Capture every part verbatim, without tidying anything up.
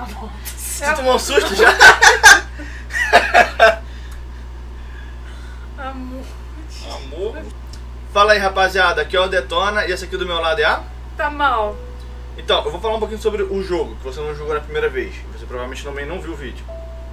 Você tomou um susto já? Amor. Amor. Fala aí, rapaziada. Aqui é o Detona e esse aqui do meu lado é a... Tá mal. Então, eu vou falar um pouquinho sobre o jogo, que você não jogou na primeira vez. Você provavelmente também não viu o vídeo.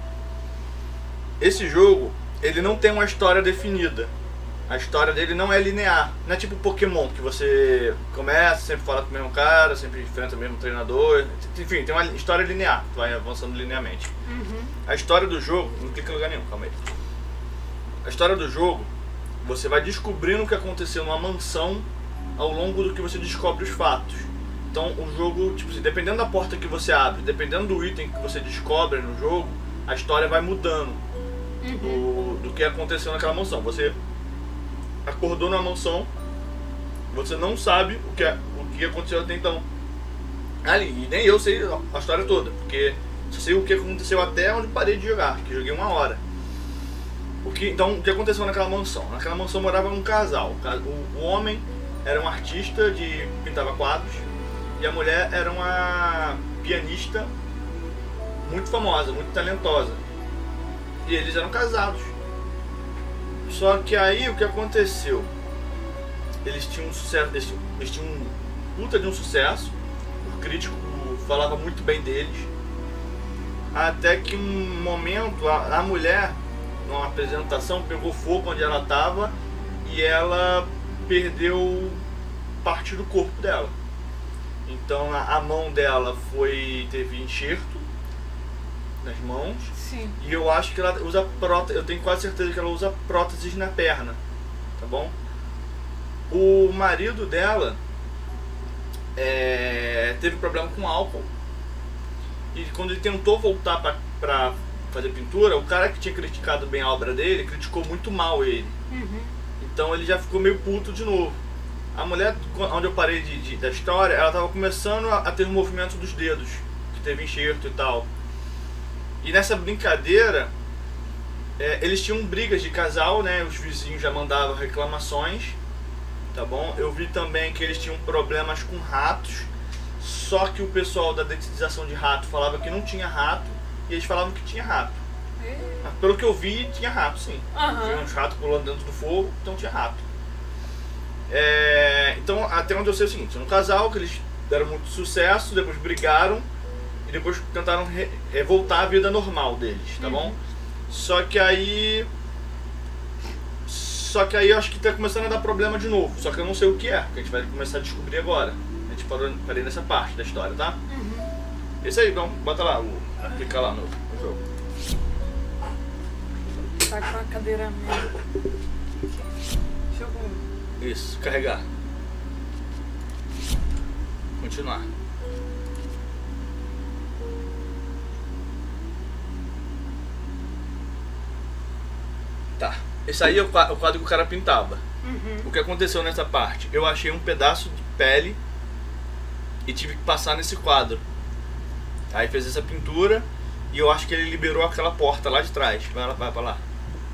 Esse jogo, ele não tem uma história definida. A história dele não é linear. Não é tipo Pokémon, que você começa, sempre fala com o mesmo cara, sempre enfrenta o mesmo treinador. Enfim, tem uma história linear, tu vai avançando linearmente. Uhum. A história do jogo, não clica em lugar nenhum, calma aí. A história do jogo, você vai descobrindo o que aconteceu numa mansão ao longo do que você descobre os fatos. Então o jogo, tipo assim, dependendo da porta que você abre, dependendo do item que você descobre no jogo, a história vai mudando Uhum. do, do que aconteceu naquela mansão. Você acordou na mansão, você não sabe o que, o que aconteceu até então. Ali, e nem eu sei a história toda, porque só sei o que aconteceu até onde parei de jogar, que joguei uma hora. O que, então, o que aconteceu naquela mansão? Naquela mansão morava um casal. O, o homem era um artista de pintava quadros e a mulher era uma pianista muito famosa, muito talentosa. E eles eram casados. Só que aí o que aconteceu? Eles tinham um sucesso, eles, eles tinham um puta de um sucesso. O crítico falava muito bem deles. Até que um momento a, a mulher, numa apresentação, pegou fogo onde ela estava e ela perdeu parte do corpo dela. Então a, a mão dela foi teve enxerto nas mãos. Sim. E eu acho que ela usa prótese, eu tenho quase certeza que ela usa próteses na perna, tá bom? O marido dela é, teve problema com álcool. E quando ele tentou voltar pra, pra fazer pintura, o cara que tinha criticado bem a obra dele, criticou muito mal ele. Uhum. Então ele já ficou meio puto de novo. A mulher, onde eu parei de, de, da história, ela tava começando a, a ter um movimento dos dedos, que teve enxerto e tal. E nessa brincadeira, é, eles tinham brigas de casal, né? Os vizinhos já mandavam reclamações, tá bom? Eu vi também que eles tinham problemas com ratos, só que o pessoal da detetização de rato falava que não tinha rato, e eles falavam que tinha rato. E... Mas pelo que eu vi, tinha rato, sim. Uhum. Tinha uns ratos pulando dentro do fogo, então tinha rato. É, então, até onde eu sei é o seguinte, um casal que eles deram muito sucesso, depois brigaram, e depois tentaram re, é, voltar à vida normal deles, tá Uhum. bom? Só que aí... Só que aí eu acho que tá começando a dar problema de novo. Só que eu não sei o que é, porque a gente vai começar a descobrir agora. A gente parou, parei nessa parte da história, tá? Uhum. Esse aí, então, bota lá, o, clica lá no, no jogo. Tá com a cadeira mesmo. Deixa eu ver. Isso, carregar. Continuar. Tá. Esse aí é o quadro que o cara pintava. Uhum. O que aconteceu nessa parte? Eu achei um pedaço de pele e tive que passar nesse quadro. Aí fez essa pintura e eu acho que ele liberou aquela porta lá de trás. Vai, lá, vai pra lá.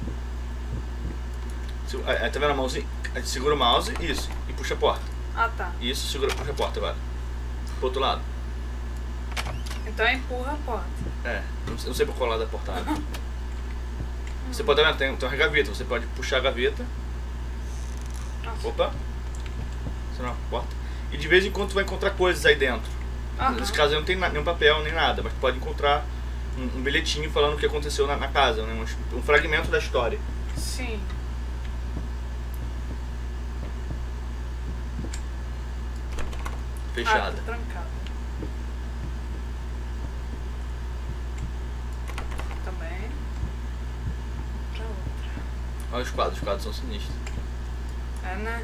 Aí, tá vendo a mãozinha? Aí segura o mouse, isso, e puxa a porta. Ah, tá. Isso, segura, puxa a porta agora. Pro outro lado. Então empurra a porta. É, não sei, não sei por qual lado da porta abre. Você pode, tá vendo? Tem, tem uma gaveta, você pode puxar a gaveta. Nossa. Opa. Você não porta. E de vez em quando tu vai encontrar coisas aí dentro. Aham. Nesse caso aí não tem nenhum papel nem nada, mas tu pode encontrar um, um bilhetinho falando o que aconteceu na, na casa, né? um, um fragmento da história. Sim. Fechada. Ah, tá trancada. Também. Pra outra. Olha os quadros, os quadros são sinistros. É, né?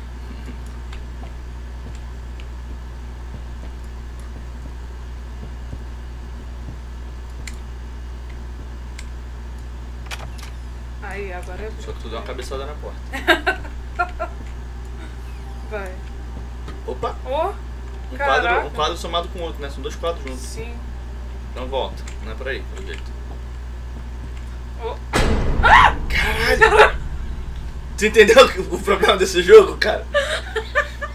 Aí, agora eu... Só que tu deu uma cabeçada na porta. Vai. Opa! Oh, Um caraca. quadro, um quadro somado com o outro, né? São dois quadros juntos. Sim. Então volta. Não é por aí, pelo jeito. Oh. Caralho! Tu entendeu o problema desse jogo, cara?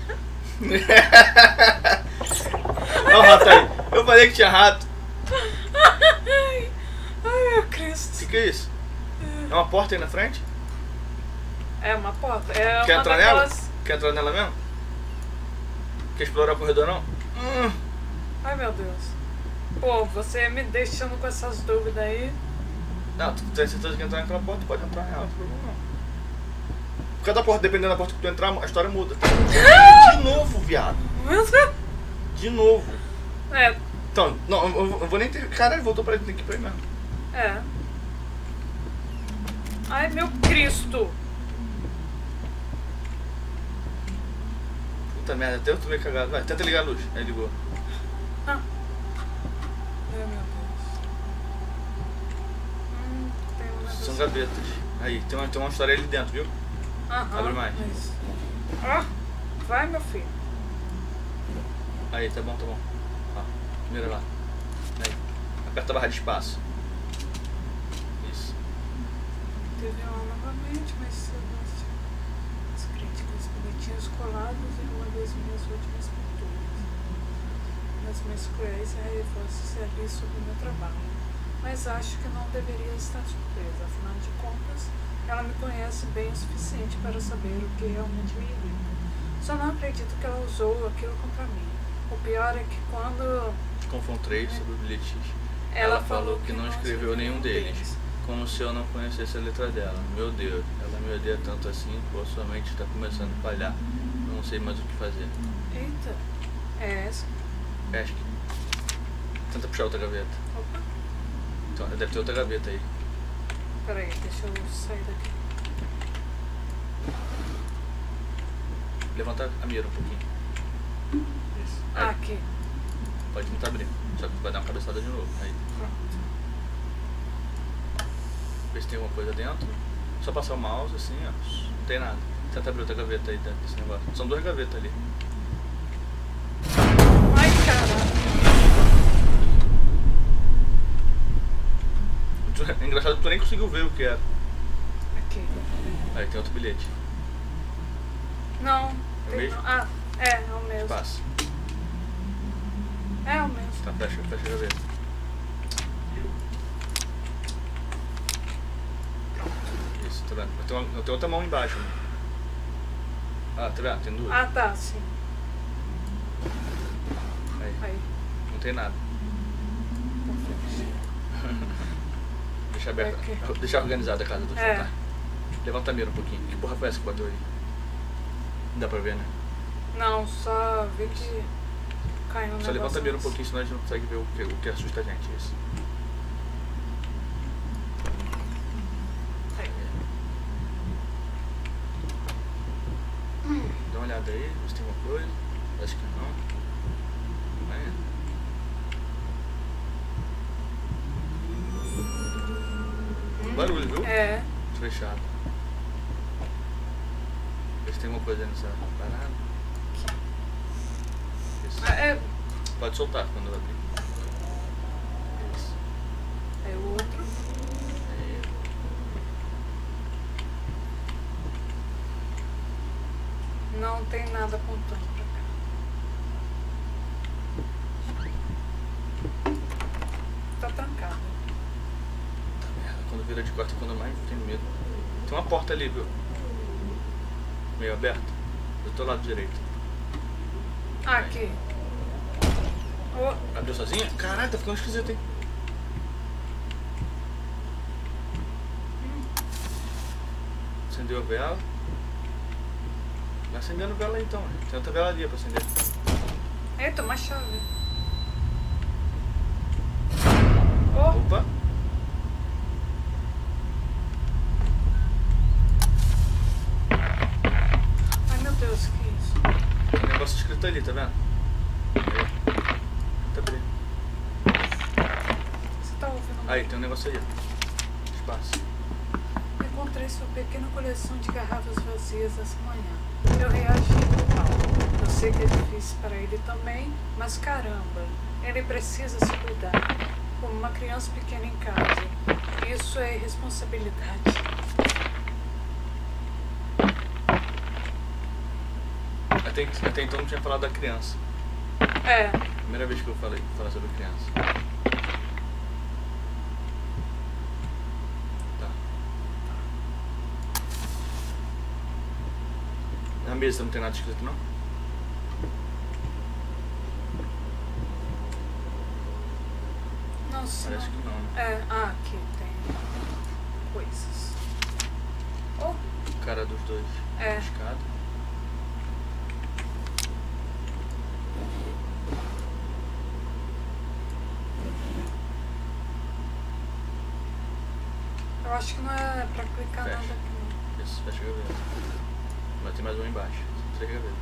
Olha o rato aí. Eu falei que tinha rato. Ai, ai, meu Cristo. O que, que é isso? É uma porta aí na frente? É uma porta. É Quer uma entrar daquelas... nela? Quer entrar nela mesmo? Quer explorar o corredor não? Hum. Ai, meu Deus. Pô, você me deixando com essas dúvidas aí. Não, tu tem certeza que entrar naquela porta, pode entrar nela, não tem problema não. Cada porta, dependendo da porta que tu entrar, a história muda. De novo, viado. De novo. É. Então, não, eu, eu vou nem ter... Caralho, voltou pra ele, tem que ir pra ele mesmo. É. Ai, meu Cristo. Puta merda, até eu tô meio cagado. Vai, tenta ligar a luz. Aí ligou. Ah. Ai, meu Deus. Hum, tem um negócio. São gavetas. Aí, tem uma, tem uma história ali dentro, viu? Aham. Abre mais. Mas... Ah, vai, meu filho. Aí, tá bom, tá bom. Ó, mira lá. Aí. Aperta a barra de espaço. Isso. Teve aula novamente, mas cedo as críticas, bilhetinhos colados em uma das minhas últimas pinturas. Nas minhas cruéis reforços se ali sobre o meu trabalho. Mas acho que não deveria estar surpresa, afinal de contas, ela me conhece bem o suficiente para saber o que realmente me irrita. Só não acredito que ela usou aquilo contra mim. O pior é que quando... Confrontei sobre o bilhete. Ela, Ela falou que não escreveu nenhum deles. Como se eu não conhecesse a letra dela. Meu Deus, ela me odeia tanto assim, pô, sua mente está começando a falhar. Não sei mais o que fazer. Eita, é essa? Acho que... Tenta puxar outra gaveta. Opa, Então, deve ter outra gaveta aí. peraí, deixa eu sair daqui. Levanta a mira um pouquinho. Isso. Aí, Ah, aqui. pode tentar abrir. Só que vai dar uma cabeçada de novo. Aí. Pronto. Ver se tem alguma coisa dentro. Só passar o mouse assim, ó. Não tem nada. Tenta abrir outra gaveta aí dentro desse negócio. São duas gavetas ali. Ai, caralho. É engraçado que tu nem conseguiu ver o que era. Aqui. Aí tem outro bilhete. Não, É o tem mesmo? não. Ah, é, é o mesmo. Passa. É o mesmo. Tá, fecha, fecha a gaveta. Isso, tá vendo? Tem, uma, tem outra mão embaixo, né? Ah, tá vendo? Tem duas. Ah, tá, sim. Aí, Aí. não tem nada. Deixa aberta. É que- Deixa organizada a casa do É. fantasma. Levanta a mira um pouquinho. Que porra foi essa que bateu ali? Não dá pra ver, né? Não, só vi que caiu um Só levanta a negócio mira um antes. pouquinho, senão a gente não consegue ver o que, o que assusta a gente. Isso. Aí. Dá uma olhada aí, vê se tem alguma coisa. Acho que não. Aí. Barulho, viu? É. Fechado. Vê se tem alguma coisa nessa parada. Isso. Ah, é. Pode soltar quando abrir. Isso. É o outro. Aí. Não tem nada apontando pra cá. Tá trancado. Tá merda, quando vira de quarto é quando eu mais tenho medo. Tem uma porta ali, viu? Meio aberta. Do teu lado direito. Ah, aqui. Oh, Abriu sozinha? Caralho, tá ficando esquisito, hein? Acendeu a vela. Vai acendendo vela aí então. Tem outra vela ali pra acender. eita, uma chave. Oh, Opa! ai meu Deus, que isso? Tem um negócio escrito ali, tá vendo? Aí. Tá abrindo. Você tá ouvindo? Aí, tem um negócio aí, ó. Espaço. Encontrei sua pequena coleção de garrafas vazias essa manhã. Eu reagi mal. Eu sei que é difícil para ele também, mas caramba, ele precisa se cuidar. Como uma criança pequena em casa. Isso é irresponsabilidade. Até, até então não tinha falado da criança. É, Primeira vez que eu falei falar sobre criança. mesa não tem nada escrito não? Nossa. Parece que não, né? É, ah, aqui tem coisas. Oh, Cara dos dois. É. Escada. eu acho que não é pra clicar Fecha. nada aqui não. Isso, fecha a gaveta. Vai ter mais um embaixo. São três gavetas.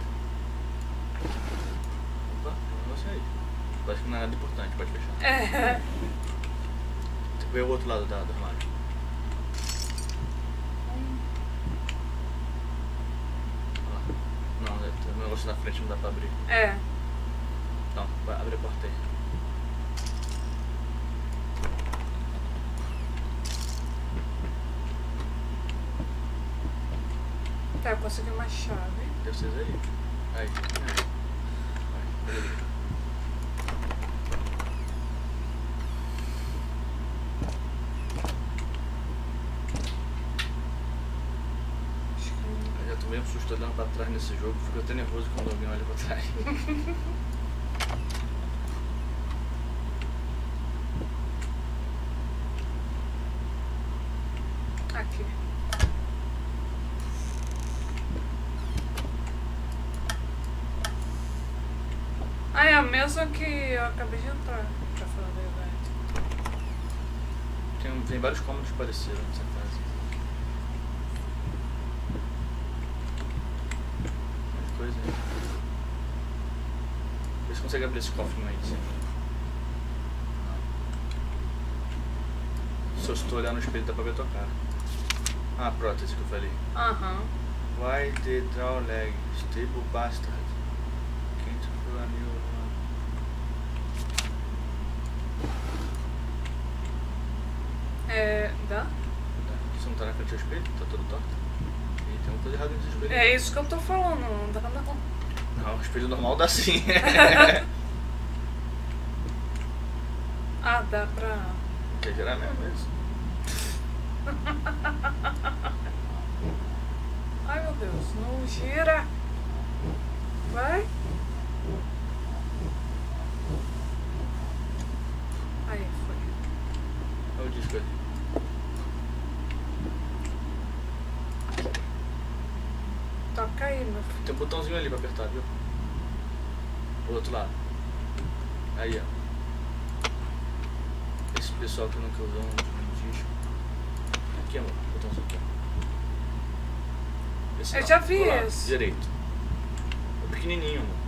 Opa, tem um negócio aí. Parece que não é nada importante, pode fechar. É. Tem que ver o outro lado da, do armário. Hum, Olha lá. Não, tem um negócio na frente, não dá pra abrir. É. Não, vai, abre a porta aí. Tá, eu consegui uma chave. Deve ser aí. Aí. Vai, pega ali. Acho que Eu já tomei um susto olhando pra trás nesse jogo, fico até nervoso quando alguém olha pra trás. aqui. Ah, é a mesma que eu acabei de entrar, pra falar a verdade. Tem, tem vários cômodos parecidos nessa casa. Mais coisa aí. Vê se consegue abrir esse cofre aí de cima. Não. Se eu estou olhando no espelho dá pra ver a tua cara. Ah, a prótese que eu falei. Aham. Why the draw leg? Stable bastard. Can't feel a new one. É. dá? Tá. Você não tá na frente do espelho? Tá todo torto? E tem uma coisa errada nesse espelho. É isso que eu tô falando, não dá não. Não, o espelho normal dá sim. Ah, dá pra. Quer girar mesmo isso? Ai meu Deus, não gira. Vai. Aí, foi. Olha o disco ali. Toca aí, meu filho. Tem um botãozinho ali pra apertar, viu? Do outro lado. Aí, ó. Esse pessoal que nunca usou um, um disco. Aqui, amor. Botãozinho aqui. Esse Eu não, já vi do lado, esse. direito. É pequenininho, amor.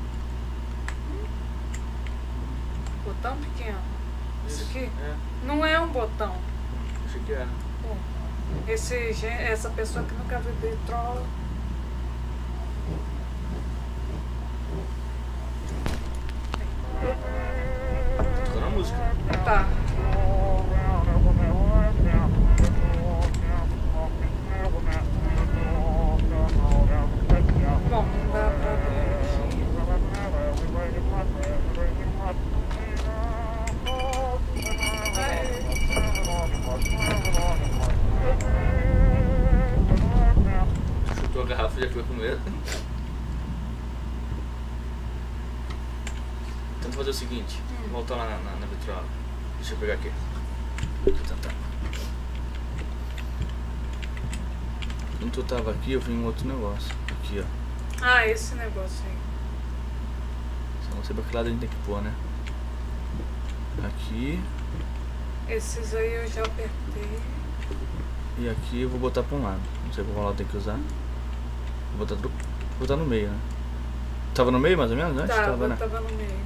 Botão pequeno. Isso aqui? É. Não é um botão. Achei que era. Pô, Esse, gen- essa pessoa que nunca viu petróleo. Tocando a música. Tá. Bom, não dá pra ver Chutou a garrafa e já ficou com medo. Tenta fazer o seguinte, Hum. volta lá na, na, na vitrola. Deixa eu pegar aqui. Deixa eu tentar. Quando tu tava aqui, eu vi um outro negócio. Aqui, ó. Ah, esse negócio aí. Só não sei pra que lado a gente tem que pôr, né? Aqui. Esses aí eu já apertei. E aqui eu vou botar pra um lado. Não sei qual lado tem que usar. Vou botar, do... vou botar no meio, né? Tava no meio mais ou menos antes? Tá, Tava, eu né? tava no meio.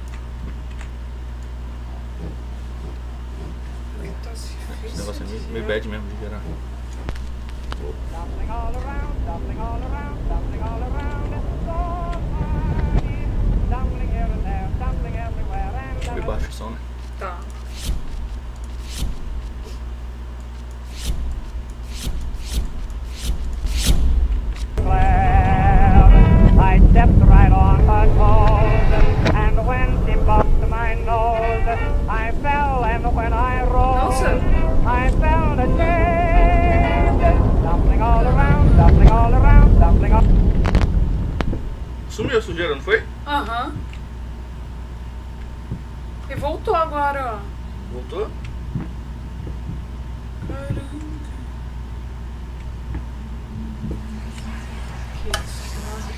Porque tá Esse difícil negócio é meio, de meio girar. bad mesmo de gerar. Tumbling all around, tumbling all around, tumbling all around, it's so funny. Tumbling here and there, tumbling everywhere, and Meio baixo o som, né? Tá. glad. I stepped right on her toes, and when she bumped my nose, I fell, and when I rose, Nossa. I felt a change. Tumbling all around, tumbling all around, tumbling all. Sumiu a sujeira, não foi? Aham. E voltou agora, ó. Voltou? Caramba. Que isso?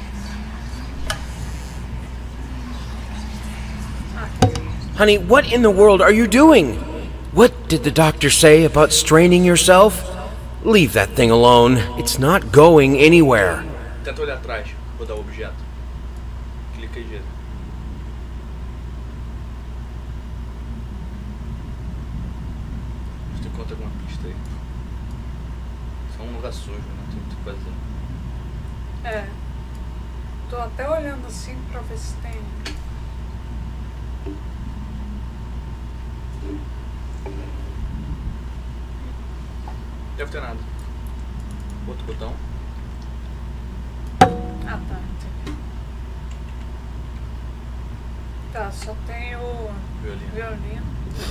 Ah, Honey, what in the world are you doing? What did the doctor say about straining yourself? Leave that thing alone. It's not going anywhere. Tenta olhar atrás, vou dar o objeto. Clica e gira. Você tem conta alguma pista aí? Só um lugar sujo, né? Tem muito o que fazer. é. Tô até olhando assim pra ver se tem. Deve ter nada. Outro botão. Ah, tá, entendi. Tá, só tem o Violino. violino.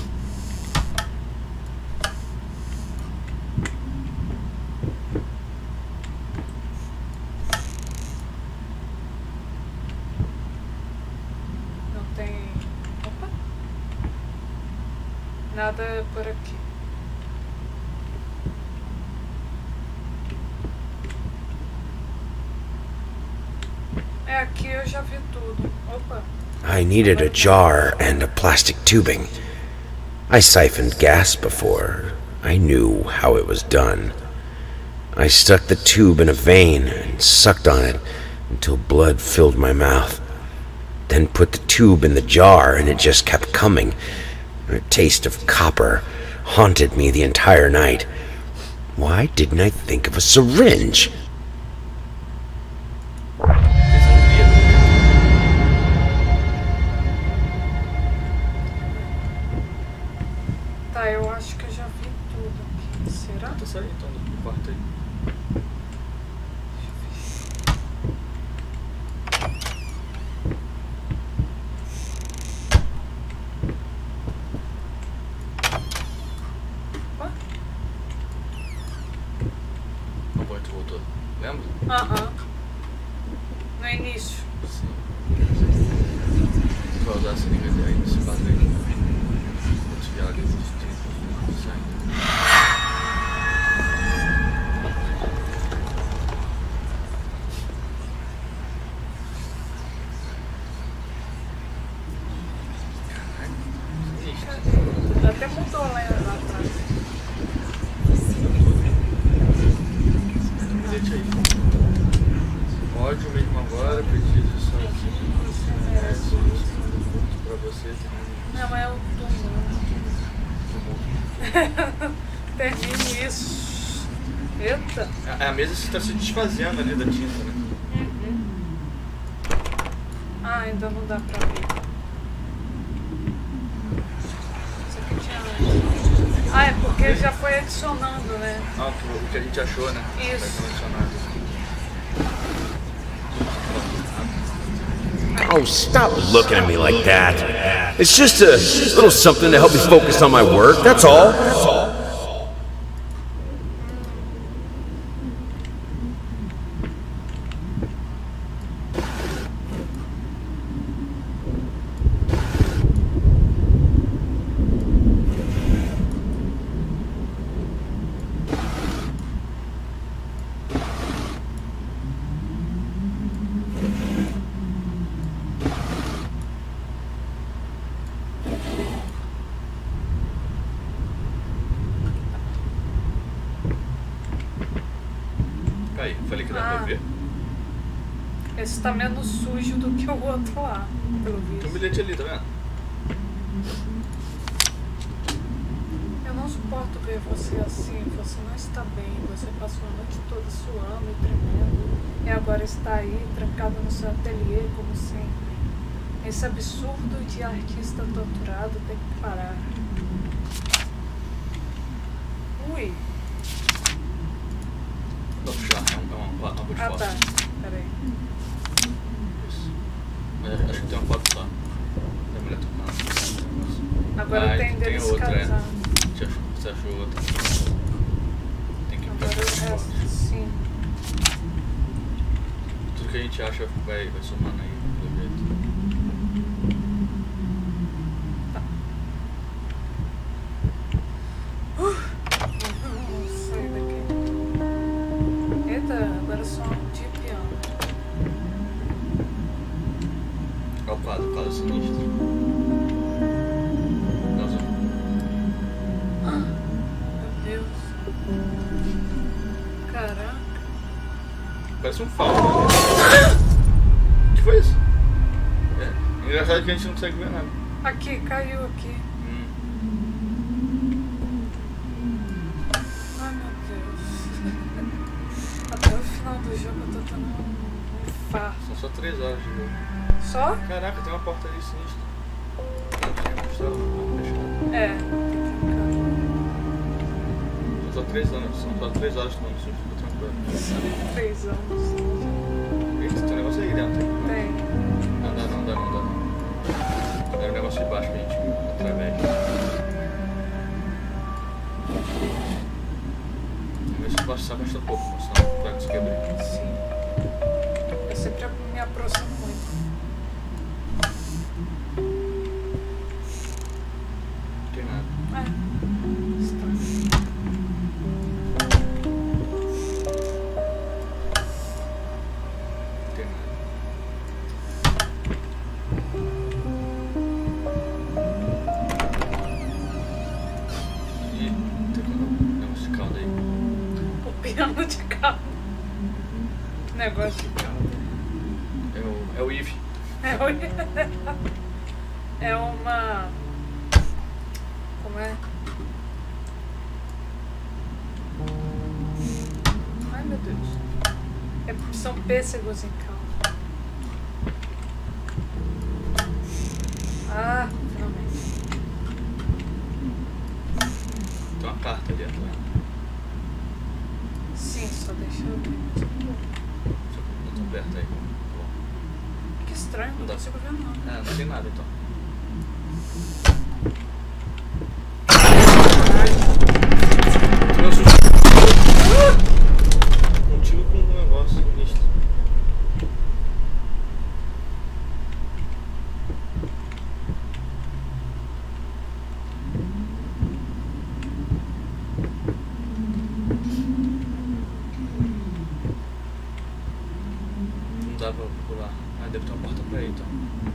Não tem. Opa! Nada por aqui. É, aqui eu já vi tudo. Opa! I needed a jar and a plastic tubing. I siphoned gas before. I knew how it was done. I stuck the tube in a vein and sucked on it until blood filled my mouth. Then put the tube in the jar and it just kept coming. A taste of copper haunted me the entire night. Why didn't I think of a syringe? Tá, eu acho que eu já vi tudo aqui. Será? Tenta sair então do quarto aí. Opa! Não pode, tu voltou. Lembra? Aham. No início. Sim. Tu vai usar essa liga aí nesse quadro aí. Vou desviar ali existir. Até mudou lá, lá atrás. Bilhete aí. Ódio mesmo agora, preciso sozinho. É, isso pra você. Não, é o túmulo. Termine isso. Eita. A, a mesa está se desfazendo ali da tinta, né? Uhum. Ah, ainda não dá pra ver. Isso aqui tinha antes. Ah, é porque já foi adicionando, né? Ah, o que a gente achou, né? Isso. Vai selecionado. Oh, stop looking at me like that. It's just a little something to help me focus on my work, that's all. Aí, falei que dá Ah. pra ver. Esse tá menos sujo do que o outro lá, pelo Tem um visto. bilhete ali, tá vendo? Eu não suporto ver você assim, você não está bem, você passou a noite toda suando e tremendo, e agora está aí, trancado no seu ateliê, como sempre. Esse absurdo de artista torturado tem que parar. Ui! Não, puxar, é um- é uma uma foto de Ah, foto. tá. Peraí. Isso. Mas acho que tem uma foto só. Da mulher tocando. Agora Ah, tem deles outra, é. casados. Você achou, você achou outra. Tem que Agora o pegar resto, sim. tudo que que a gente acha vai, vai somando aí, pelo jeito. Vamos sair daqui. Eita, agora só um de piano. Olha o quadro, o quadro sinistro. Nossa. Meu Deus. Caraca. Parece um falso. O que foi isso? É. Engraçado que a gente não consegue ver nada. Aqui, caiu aqui. Hum. Ai meu Deus. Até o final do jogo eu tô tendo um infarto. São só três horas de jogo. Só? Caraca, tem uma porta ali sinistra. Não tinha mostrado, não fechado. É, tem que São só três anos, são só três horas tomando susto, fica tranquilo. ficar três anos. Eita, tem um negócio aí dentro. Tem. Não dá não, dá não, dá não. Era o negócio de baixo que a gente atravessa. Vamos ver se eu posso se afastar um pouco, senão vai se quebrar. Sim. Eu sempre me aproximo muito. Não tem nada. É. Estranho. Não tem nada. Ih, tem um negócio de calda aí. O piano de caldo. Negócio de caldo. É o, é o Eve. É, o- é uma. Como é? Ai meu Deus. É porque são pêssegos em caldo. Ah, finalmente. Tem uma carta ali atrás. Sim, só deixa eu ver. Só que não tão perto aí. Tá bom. Que estranho, não Não dá. consigo ver não. É, não tem nada então. Meu susto. Um tiro com um negócio sinistro. Não dá pra pular. Ah, deve ter uma porta pra aí então.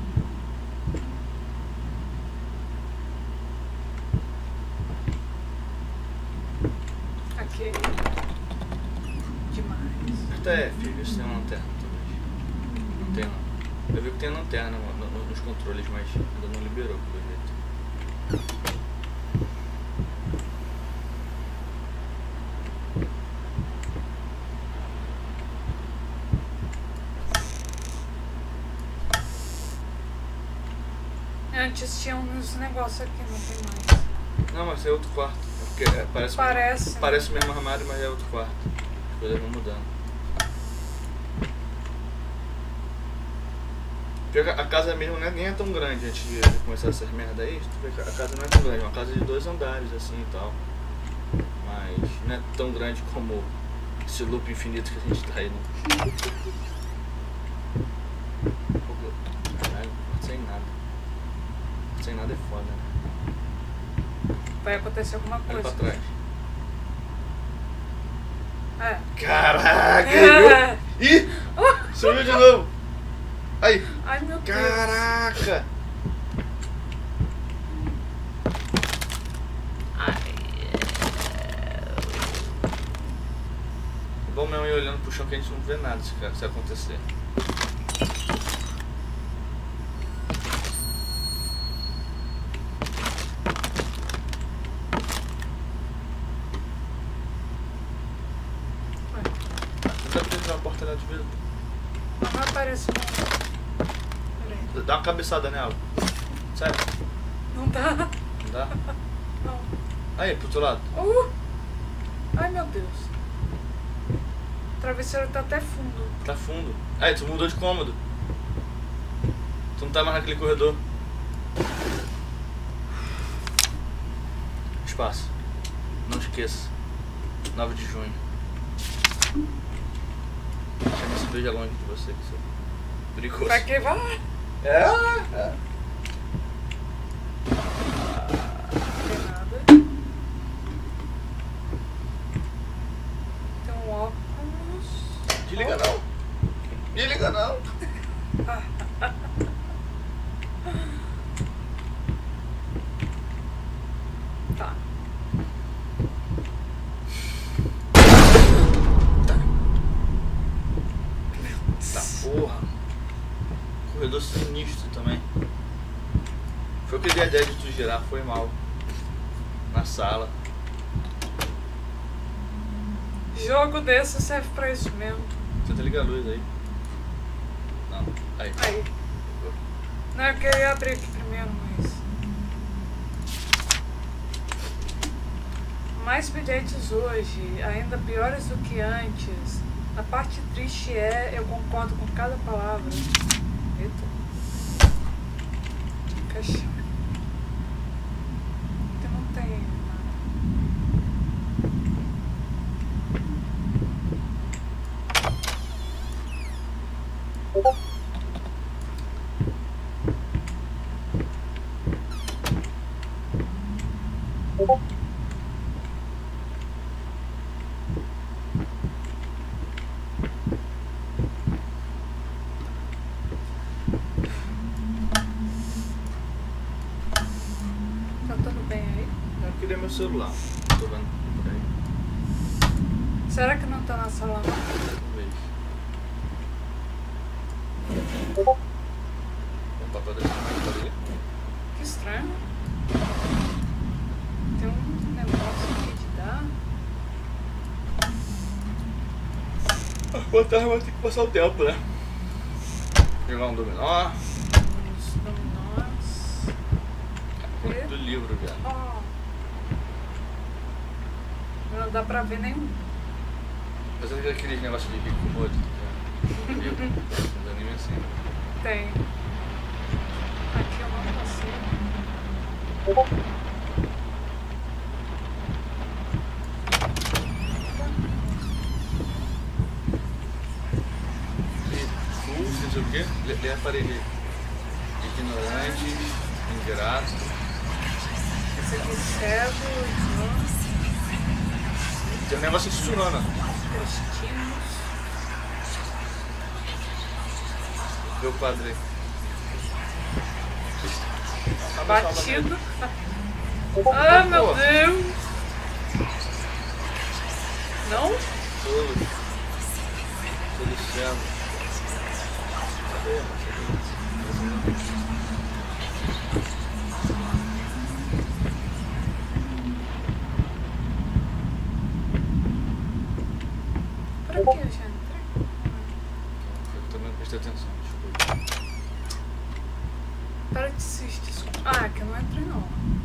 Aqui. Demais. Aperta F, vê se tem uma lanterna talvez. Não tem não. Eu vi que tem lanterna no- no- nos controles, mas ainda não liberou pelo jeito. Antes tinha uns negócios aqui, não tem mais. Não, mas é outro quarto. É porque é, parece, Parece. parece o mesmo armário, mas é outro quarto. As coisas vão mudando. Pior que a casa mesmo né, nem é tão grande antes de de começar essas merda aí. Tu vê que a casa não é tão grande, é uma casa de dois andares assim e tal. Mas não é tão grande como esse loop infinito que a gente tá aí, não. Caralho, sem nada. Sem nada é foda, né? Vai acontecer alguma Olha coisa. pra trás. É. Caraca! É. Viu? Ih! Sumiu de novo! Aí! Ai meu Deus. Caraca! É bom mesmo ir olhando pro chão que a gente não vê nada se, se acontecer. Não dá pra entrar na porta lá de vidro. Não vai aparecer não. Peraí. Dá uma cabeçada nela. Sério? Não dá. Não dá? Não. Aí, pro outro lado. Uh! Ai meu Deus. O travesseiro tá até fundo. Tá fundo. Aí, tu mudou de cômodo. Tu não tá mais naquele corredor. Espaço. Não esqueça. nove de junho. Chama esse veja longe de você, que isso é perigoso. Pra que vai? É, é. Não tem nada. Tem um óculos. Desliga não. Desliga não. Tá. Tá porra. Corredor sinistro também. Foi o que dei a ideia de tu girar, foi mal. Na sala. Jogo desse serve pra isso mesmo. Tenta ligar a luz aí. Não. Aí. Aí. Não, eu queria abrir aqui primeiro, mas... Mais bilhetes hoje, ainda piores do que antes. A parte triste é, eu concordo com cada palavra. Eita. Caixão. Que não tem nada. Tá tudo bem aí? Eu queria meu celular. Tô vendo por aí. Será que não tá na sala não? Talvez. Tem um papel desse tamanho ali. Que estranho. Tem um negócio aqui de dar. Boa tarde, vai ter que passar o tempo, né? Jogar um dominó. Uns dominós. Conto do livro, velho. Ó. Não dá pra ver nenhum. Mas é aqueles negócios de Rico Modo. Livro. Uns anime assim. Tem. Aqui eu não consigo. Full, não sei o quê. Ler aparelho. Ignorante, ingrato. Esse aqui cego, idiota, Tem um negócio sussurrando. destinos. Vê o quadro aí. Batido. Ah, meu Pô. Deus. Não? Tolo. Tolo cego. Cadê? Por aqui eu já entrei. Eu também não prestei atenção, desculpa. Para de se desculpa. Ah, aqui eu não entrei não.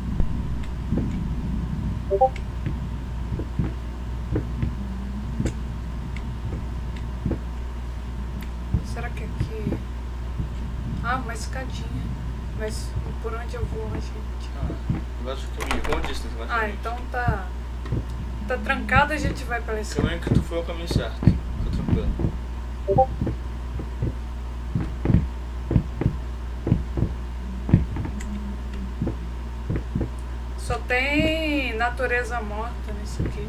Será que aqui... Ah, uma escadinha. Mas por onde eu vou, gente? Ah, vai do caminho. Como eu disse, tem que vai do Ah, caminho. então tá... Tá trancado, a gente vai pela O escada. caminho que tu foi é o caminho certo. Fica tranquilo. Só tem natureza morta nisso aqui.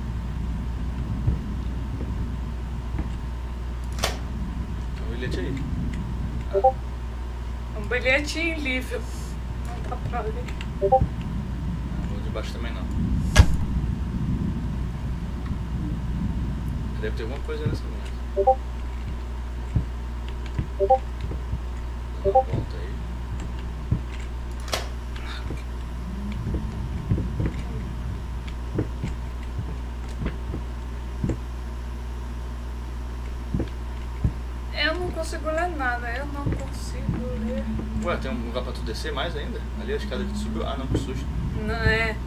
Tem um bilhete aí. Um bilhete em livro. Não dá pra ler. Não, o de baixo também não. Deve ter alguma coisa nessa mesa. Dá uma volta aí. Eu não consigo ler nada, eu não consigo ler. Ué, tem um lugar pra tu descer mais ainda? Ali a escada que tu subiu. Ah não, que susto. Não é.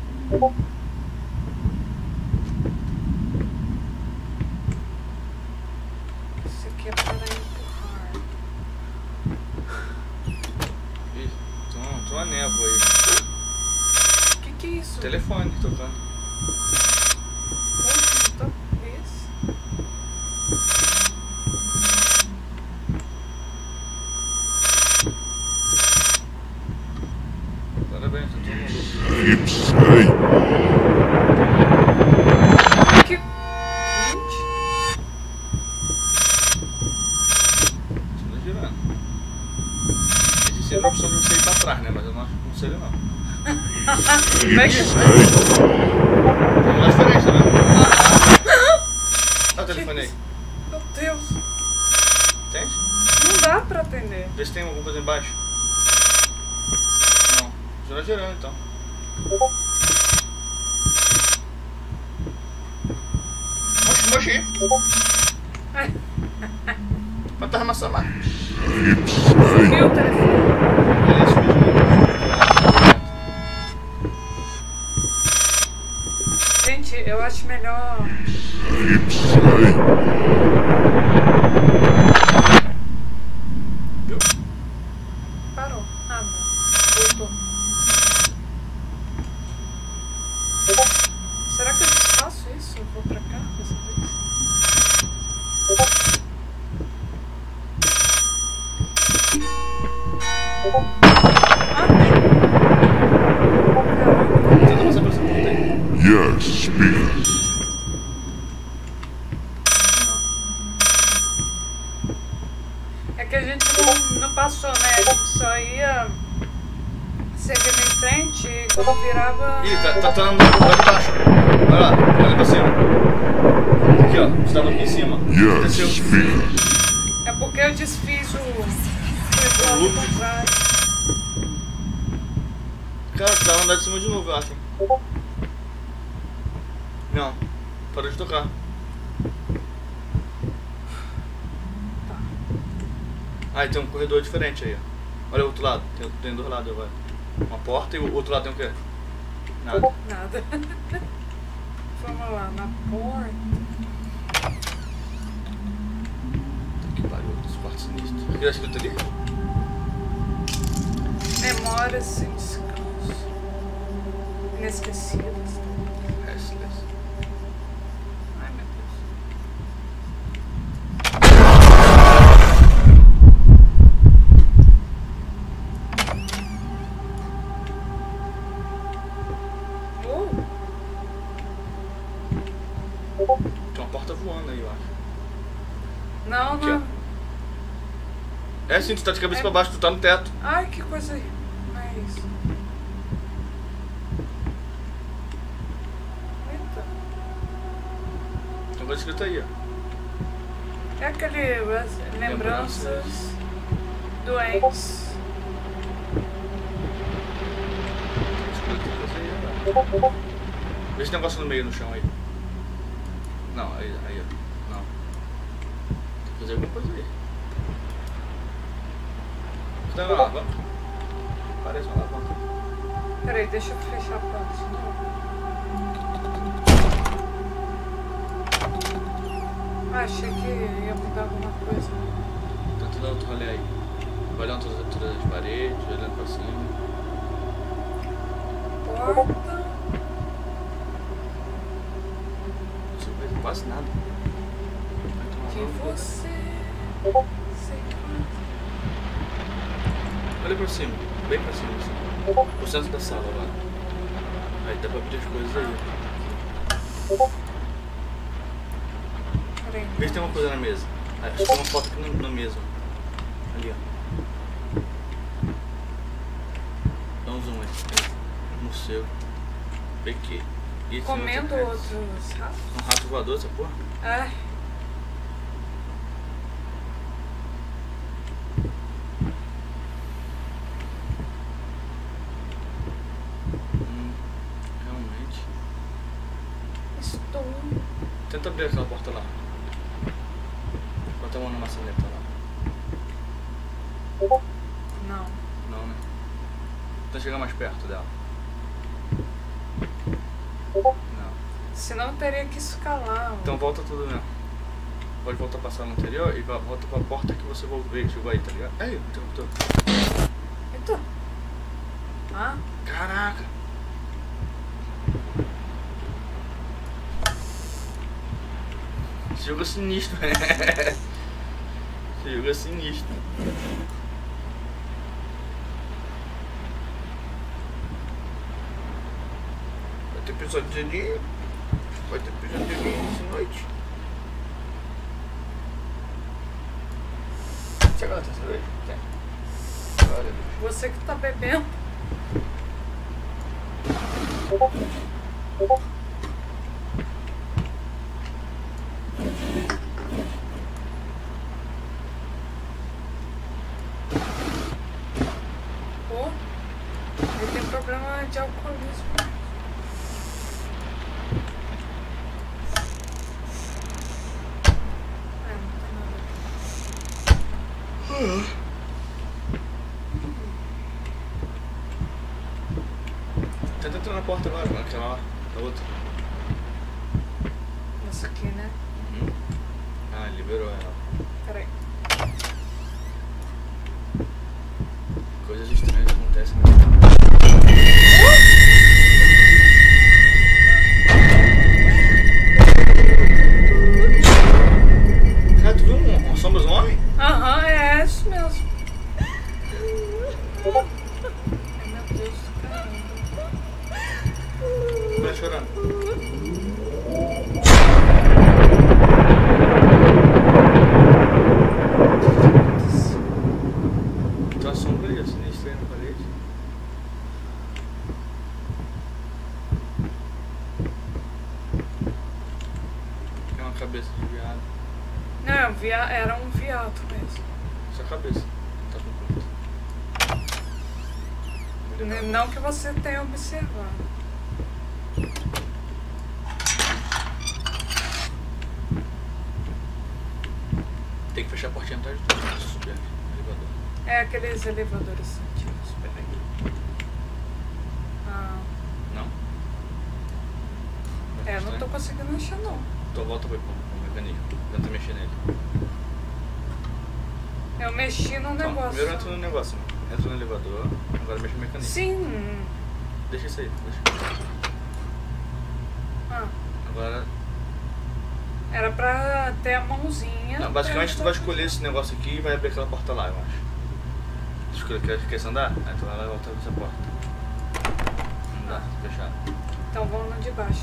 Isso aqui é para empurrar. Ih, tem uma, tem uma névoa aí. O que que é isso? Telefone tocando. Onde tá? Esse? Que... Gente. Continua girando. Existe a opção de você ir pra trás, né? Mas eu não aconselho não. Vai que... Tem uma diferença, né? Olha o telefone aí. Meu Deus. Entende? Não dá pra atender. Vê se tem alguma coisa embaixo. Não. Continua girando então. Moxi, moxi. Quanto armação lá? Sumiu o telefone. Ele subiu de novo. Gente, eu acho melhor... Viu? Parou. Ah, não. Voltou. Será que eu desfaço isso? Eu vou pra cá dessa vez? Ah, Tenta passar por essa porta aí. Yes, speak. é que a gente não, não passou, né? A gente só ia seguindo em frente e quando virava... Ih, tá, tá, tá lá de baixo. Vai lá, olha pra cima. Aqui, ó. Você tava aqui em cima. Yes, Desceu. speak. É porque eu desfiz o... o loop. ao contrário. Cara, tu tava andando de cima de novo, eu acho. Não. Parou de tocar. Ah, e tem um corredor diferente aí, ó. Olha o outro lado. Tem, tem dois lados agora. Uma porta e o outro lado tem o quê? Nada. Nada. Vamos lá, na porta. Que pariu, dos quartos sinistros. O que tá escrito ali? Memórias sem descanso. Inesquecíveis. Restless. Ai, meu Deus. Oh, Tem uma porta voando aí, eu acho. não, Aqui, não. É sim, tu tá de cabeça É. pra baixo, tu tá no teto. Ai, que coisa aí. Não é isso. Eita. Tem coisa escrita aí, ó. É aquele... as lembranças doentes. Tem coisa aí, ó. Vê se tem um negócio no meio, no chão aí. Não, aí, aí, ó. Não. Tem que fazer alguma coisa aí. Tem uma alavanca. Parece uma alavanca. Peraí, deixa eu fechar a porta de novo. Ah, achei que ia mudar alguma coisa. Tenta dar outro rolê aí. Vai olhando todas, todas as paredes, olhando pra cima. Porta. Não se vê quase nada. Vai tomar Que uma alavanca. você... sei que... Olha pra cima, bem pra cima, assim. O centro da sala lá. Aí dá pra abrir as coisas aí. Peraí. Vê se tem uma coisa na mesa. Acho que tem uma foto aqui na, na mesa. Ali, ó. Dá um zoom aí. Museu. Peguei. E esse Comendo não tem- outros ratos? Um rato voador, essa porra? Ai. Hum, realmente. Estou... Tenta abrir aquela porta lá. Bota a mão na maçaneta lá. Não. Não, né? Tenta chegar mais perto dela. Não. Senão eu teria que escalar. Então volta tudo mesmo. Pode voltar pra sala anterior e vai- volta pra porta que você voltou, chegou aí, tá ligado? Aí, interruptor. Eita. Ah, Caraca! Esse jogo é sinistro, né? Esse jogo é sinistro. ter episódio de dia. Vai ter episódio de dia de noite. Você gosta de cerveja? Tem. Olha, Você que tá bebendo. Pô, ele tem problema de alcoolismo. É, não tem nada. Tenta entrar na porta agora, aquela lá, da outra. Essa aqui, né? Uhum. Ah, liberou ela. Peraí. Coisas estranhas acontecem. Cara, tu viu um, um sombras um homem? Aham, é isso mesmo. Ai, meu Deus do caramba. Vai chorando. Tem uma sombra ali, sinistra aí na parede. Tem uma cabeça de viado. Não, via, era um viado mesmo. Só a cabeça. Tá com conta. N- Não que você tenha observado. Tem que fechar a portinha atrás de tudo. Deixa eu subir aqui no elevador. É aqueles elevadores antigos. Peraí. Ah, Não? é, não tô conseguindo achar não. Então volta pro, pro mecanismo. Tenta mexer nele. Eu mexi no Então, negócio. primeiro entra no negócio. Entra no elevador. Agora mexe no mecanismo. Sim. Deixa isso aí. Deixa. Ah, Agora. era pra ter a mãozinha. Não, basicamente tu vai pra- escolher esse negócio aqui e vai abrir aquela porta lá, eu acho. Tu escolhe quer, quer esse andar? Aí tu vai lá e volta nessa porta. Não dá, tá fechado. Então vamos no de baixo.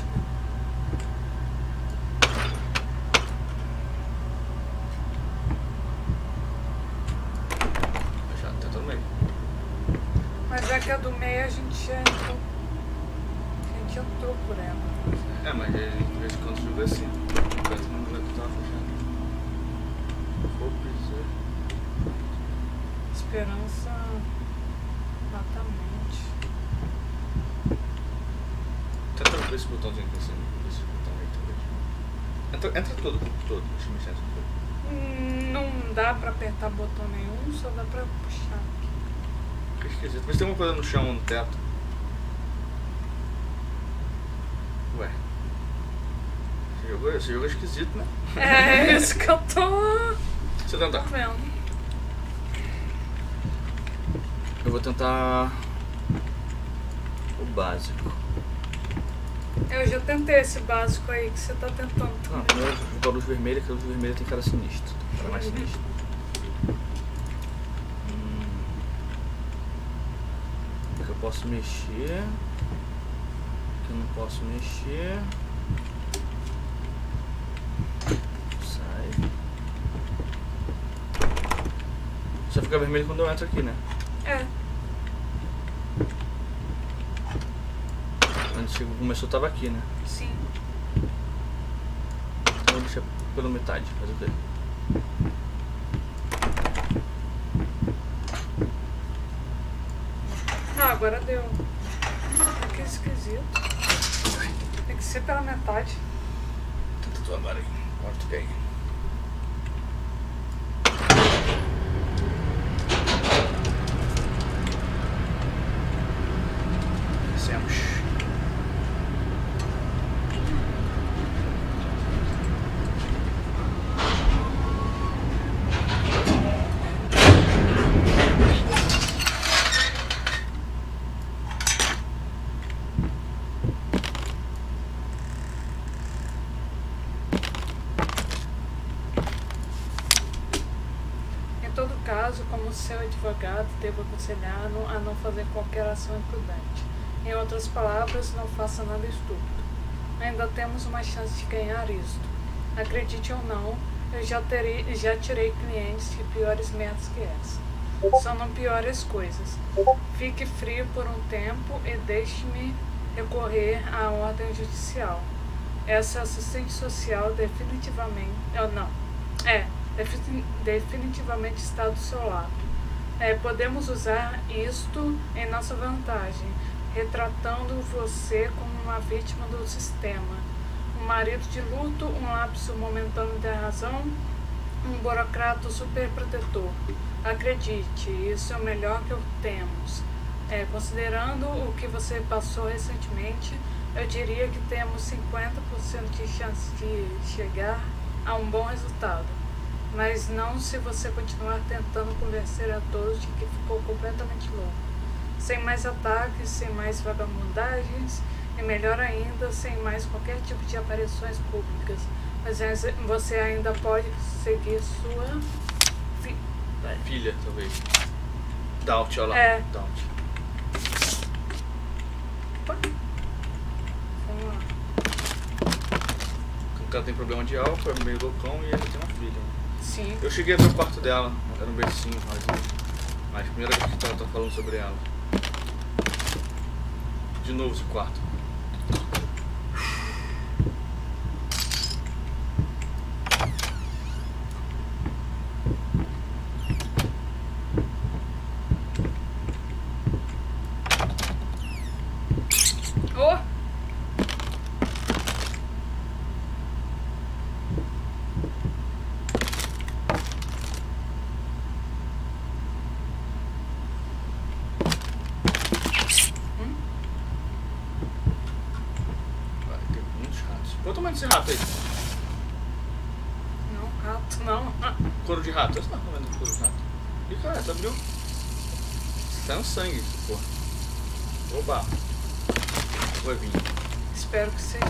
Fechado, tá todo meio. Mas é que a do meio a gente já entrou. A gente entrou por ela. É, mas aí, de vez em quando joga assim. Enquanto não vai tava fechado. Roupas. Esperança. Exatamente. Tenta ver esse botãozinho aqui assim. Esse botão aí talvez. Entra, entra todo, o corpo todo. Deixa eu mexer nessa coisa. Hum, Não dá pra apertar botão nenhum, só dá pra puxar. Que esquisito. Mas tem uma coisa no chão ou no teto. Ué. Esse jogo, esse jogo é esquisito, né? É isso que eu tô, Deixa eu tô tentar. vendo. Eu vou tentar o básico. Eu já tentei esse básico aí que você tá tentando Ah, também. primeiro eu vou pra luz vermelha, que a luz vermelha tem cara sinistro. Tem cara mais sinistro. Hum. O que eu posso mexer? O que eu não posso mexer? Sai. Só fica vermelho quando eu entro aqui, né? É, Quando chegou, começou, tava aqui, né? sim. Então eu vou deixar pela metade, fazer o quê? Ah, agora deu. Que esquisito. Tem que ser pela metade. Tenta tu agora aí. Agora tu quer ir. Descemos. Em todo caso, como seu advogado, devo aconselhar a não- a não fazer qualquer ação imprudente. Em outras palavras, não faça nada estúpido. Ainda temos uma chance de ganhar isto. Acredite ou não, eu já, terei, já tirei clientes de piores merdas que essa. Só não piores coisas. Fique frio por um tempo e deixe-me recorrer à ordem judicial. Essa assistente social definitivamente... Eu não. É, defi- definitivamente está do seu lado. É, podemos usar isto em nossa vantagem, retratando você como uma vítima do sistema. Um marido de luto, um lapso momentâneo da razão, um burocrata superprotetor. Acredite, isso é o melhor que temos. É, considerando o que você passou recentemente, eu diria que temos cinquenta por cento de chance de chegar a um bom resultado. Mas não se você continuar tentando convencer a todos de que ficou completamente louco. Sem mais ataques, sem mais vagabundagens e, melhor ainda, sem mais qualquer tipo de aparições públicas. Mas você ainda pode seguir sua fi... Filha, talvez. Doubt, olha lá. É. Doubt. Vamos lá. O cara tem problema de álcool, é meio loucão e ele tem uma filha. Sim. Eu cheguei a ver o quarto dela, era um bercinho vazio. Mas a primeira vez que ela tá falando sobre ela. De novo esse quarto. Oh! Vai ter muitos ratos. Qual o tamanho desse rato aí? Não, rato não. Couro de rato. Esse não é o tamanho do couro de rato. Ih, cara, você abriu. Saiu sangue, porra. Oba. Vai vir. Espero que seja.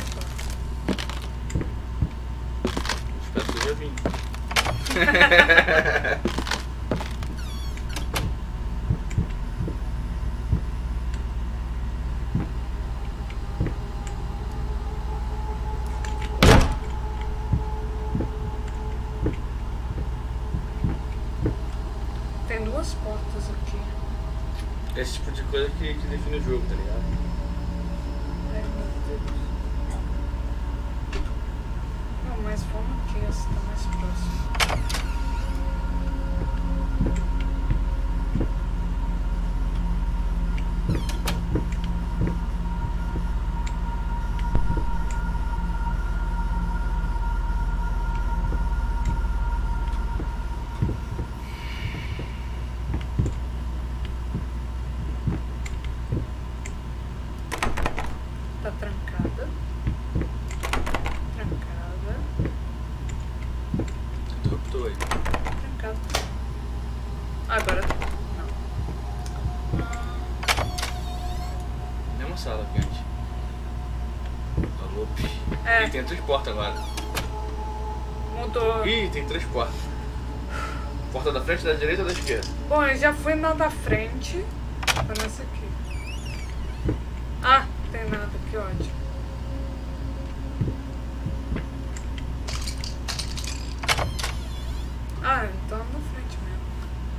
Espero que seja vinho. Tem duas portas aqui. Esse tipo de coisa que, que define o jogo, tá ligado? Ai, meu Deus. Não, mas vamos aqui, essa tá mais próxima. Tá trancada. Trancada. Interruptor aí. Trancada. Agora tá. Não. Mesma sala que antes. Alô, pi. É. Ih, tem três portas agora. Mudou. Ih, tem três portas. Porta da frente, da direita ou da esquerda? Bom, eu já fui na da frente. Tô nessa aqui. Ah, tem nada, que ódio. Ah, então na frente mesmo.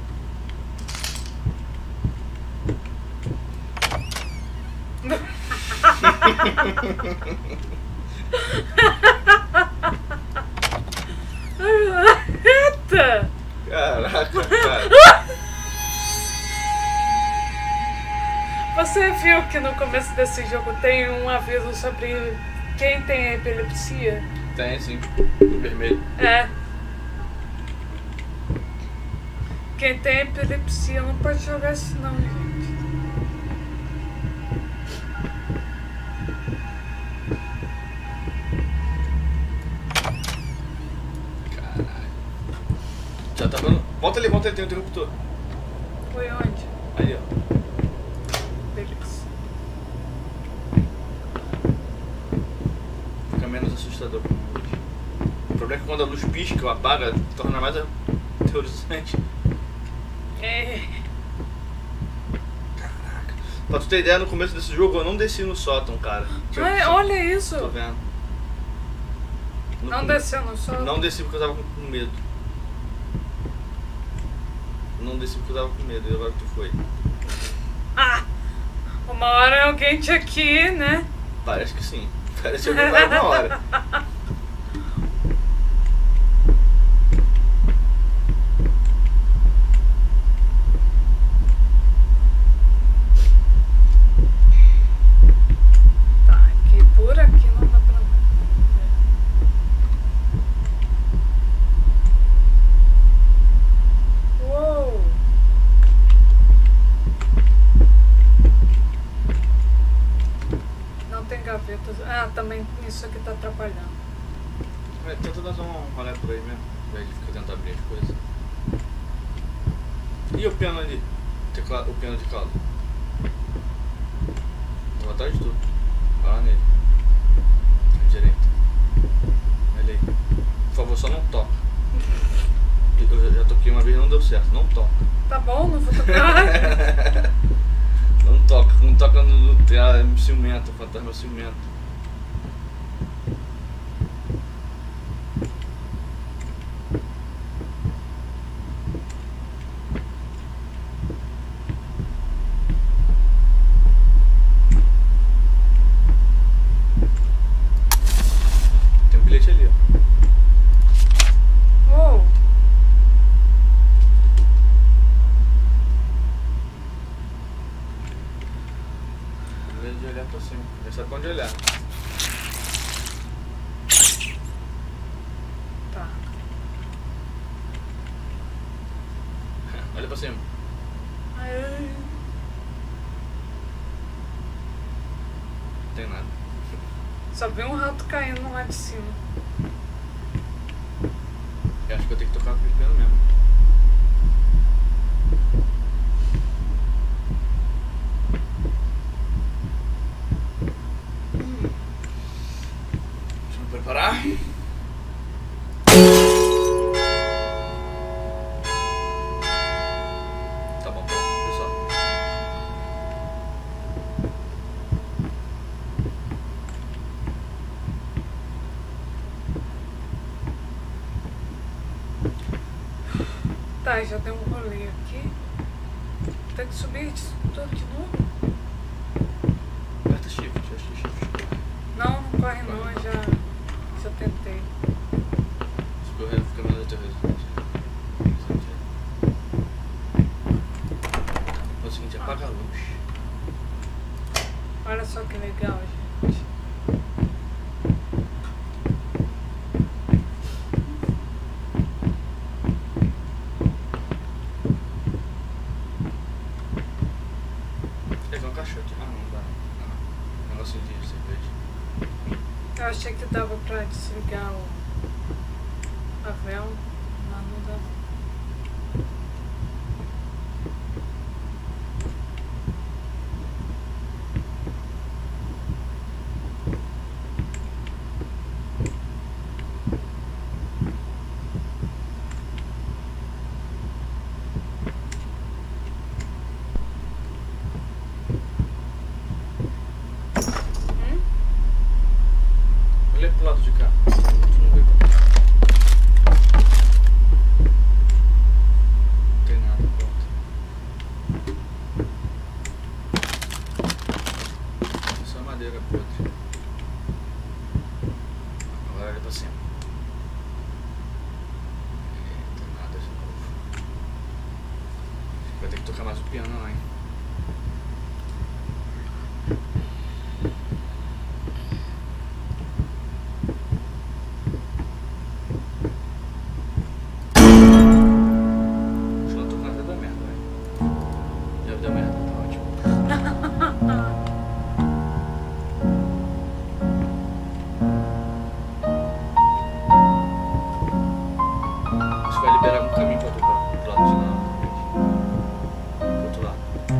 Eita! Caraca, cara. Você viu que no começo desse jogo tem um aviso sobre quem tem epilepsia? Tem sim. Vermelho. É. Quem tem epilepsia não pode jogar isso não, gente. Caralho. Já tá dando. Volta ali, volta ali, tem um interruptor. Foi onde? Aí, ó. Beleza. Fica menos assustador. O problema é que quando a luz pisca ou apaga, torna mais aterrorizante. É. Caraca. Pra tu ter ideia, no começo desse jogo eu não desci no sótão, cara. Tipo, Ai, olha isso. Tô vendo. No Não come- desceu no sótão? Não desci porque eu tava com com medo. Não desci porque eu tava com medo, e agora tu foi. Ah! Uma hora alguém tinha que ir, né? Parece que sim. Parece que alguém vai uma hora. Tá, aqui por aqui não dá pra ver. Uou! Não tem gavetas. Ah, também isso aqui tá atrapalhando. É, tenta dar só um rolê por aí mesmo, ao invés de ficar tentando abrir as coisas. E o piano ali? Teclado, o piano de cauda? Tô atrás de tudo. Vai lá nele. À direita. Olha aí. Por favor, só não toca. Eu já, já toquei uma vez e não deu certo. Não toca. Tá bom, não vou tocar. Não toca, não toca no, no é ciumento, o fantasma é ciumento. Tem um bilhete ali, ó. Uou! Em vez de olhar pra cima, já sabe pra onde olhar. Tá. Olha pra cima. Ai, Não tem nada. só vi um rato caindo lá de cima. Eu acho que eu tenho que tocar com o piano mesmo. Deixa eu me preparar. Tá bom, pronto, pessoal. Tá, já deu um rolê aqui. Tem que subir isso tudo de novo? Aperta shift, acho que shift. Não, não corre não, eu já, já tentei. Se correr, fica melhor teu resultado. É o seguinte, apaga a luz. Olha só que legal, gente. Pegar um cachorro aqui. Ah, não dá. Não. Negocinho de cerveja. Eu achei que dava pra desligar o a vela, mas não dá. Hum? Olha pro lado de cá. Tu não vê como. Não tem nada, pronto. Só madeira podre. Agora olha pra cima. Eita, nada de novo. Acho que vai ter que tocar mais o piano lá, hein? Se não tocar, vai dar merda, velho. Já deu merda, tá ótimo. Isso vai liberar um caminho pra tu pra, pro lado de lá. Pro outro lado.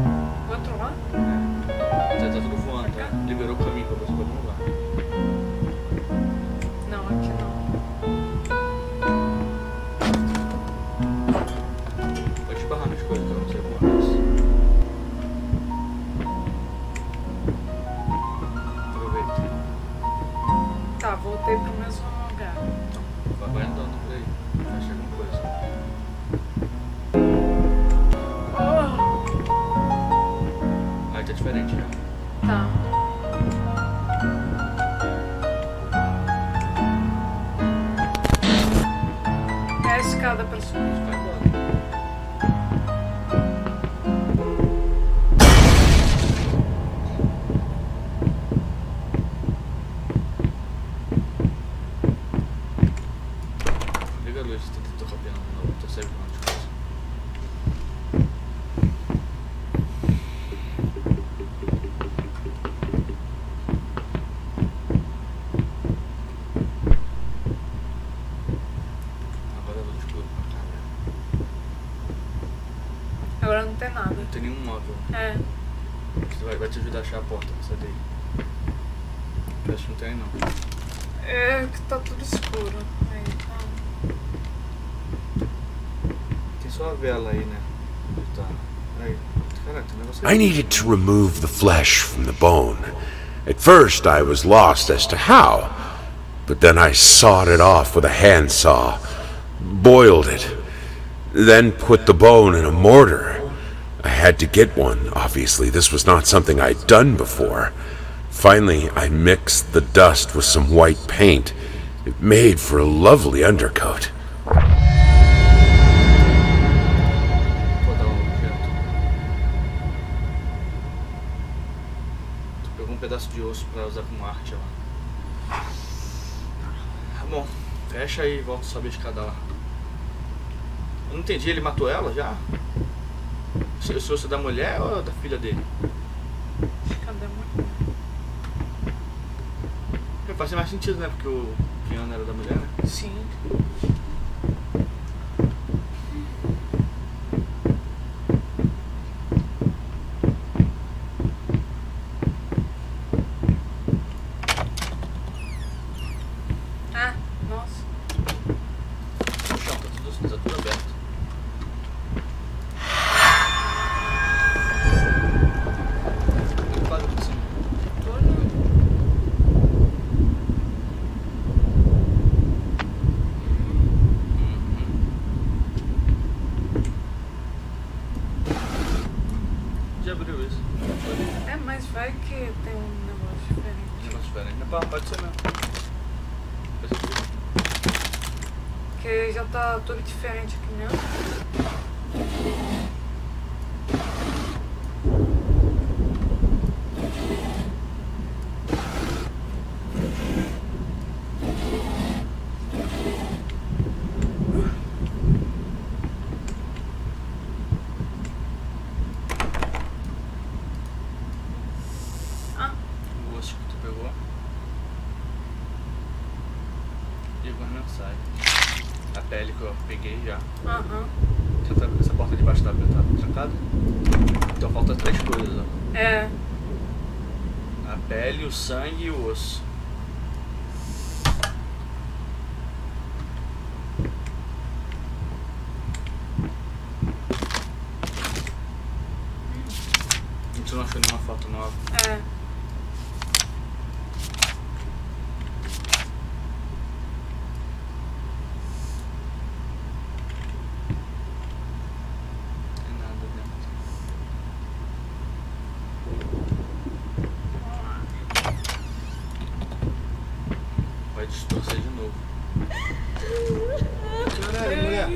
voltei pro mesmo lugar. Então, vai andando por aí. Vai achar alguma coisa. Oh, Aí tá diferente já. tá. É a escada pra subir. Vai embora. Liga a luz, tenta tocar o piano de novo, terceiro plano de coisa. Agora é luz escura pra caralho. Agora não tem nada. Não tem nenhum móvel. É. Você vai, vai te ajudar a achar a porta, sai daí. Eu acho que não tem não. É que tá tudo escuro. Aí, tá. Tem só a vela aí, né? Tá. Aí. Caraca, tem negócio I needed to remove the flesh from the bone. At first, I was lost as to how, but then I sawed it off with a handsaw, boiled it, then put the bone in a mortar. I had to get one, obviously. This was not something I'd done before. Finally, I mixed the dust with some white paint. It made for a lovely undercoat. Vou dar um objeto. Tu pegou um pedaço de osso pra usar como arte lá. Tá bom, fecha aí e volta a subir a escada lá. Eu não entendi, ele matou ela já? Se o osso é da mulher ou da filha dele? Cadê a mulher? Faz mais sentido, né? Porque o piano era da mulher, né? Sim. Ah, nossa. No chão, tá tudo, tá tudo aberto. Ele quadro aqui em cima. Todo. Já abriu isso. É, mas vai que tem um negócio diferente. Negócio diferente. Não, pode- pode ser mesmo. Pode ser. Porque já tá tudo diferente aqui mesmo. Ah, O osso que tu pegou. E agora não sai. A pele que eu peguei já. aham. Essa, essa porta de baixo tá, tá trancada. Então falta três coisas, ó. É. A pele, o sangue e o osso. A gente não achou nenhuma foto nova. É. Não tem nada dentro. Vai distorcer de novo. Caralho, mulher.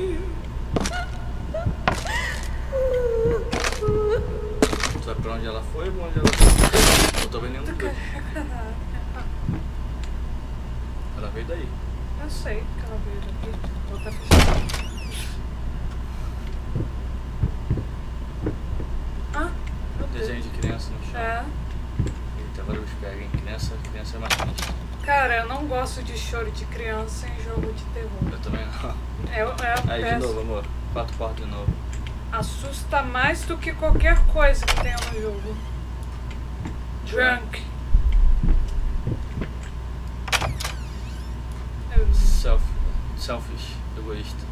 Tu sabe pra onde ela foi ou onde ela foi? Não tô vendo nenhum dos dois. Ela veio daí. Eu sei que ela veio daqui. Vou botar fechado. Ah, meu Deus. Desenho de criança no chão. É. Eita, agora eles pegam em criança, criança é mais triste. Cara, eu não gosto de choro de criança em jogo de terror. Eu também não. É, é Aí de péssimo. novo, amor. Quatro portas de novo. Assusta mais do que qualquer coisa que tenha no jogo. Drunk. Eu- Self, selfish, egoísta.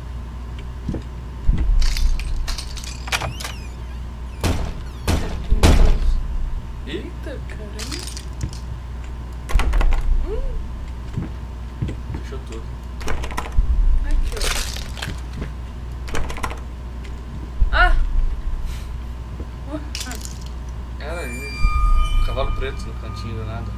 Eita, caramba. Hum. tudo. Aqui, ó. Ah! Uh, ah. Era aí. Cavalo preto no cantinho do nada.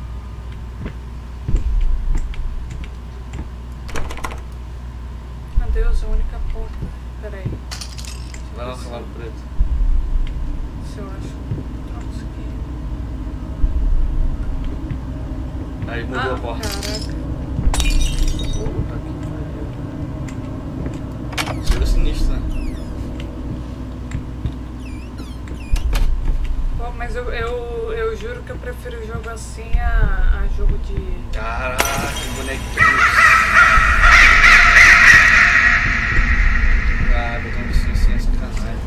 Adeus, a única porta. Pera aí. Vai lá no cavalo preto. Se eu acho. Nossa, aqui. Aí mudou Ah, a porta. caraca. Chega sinistro, né? Pô, mas eu, eu, eu juro que eu prefiro jogo assim a, a jogo de... Caraca, que bonequinho. Ah, botando assim, sem essa canagem.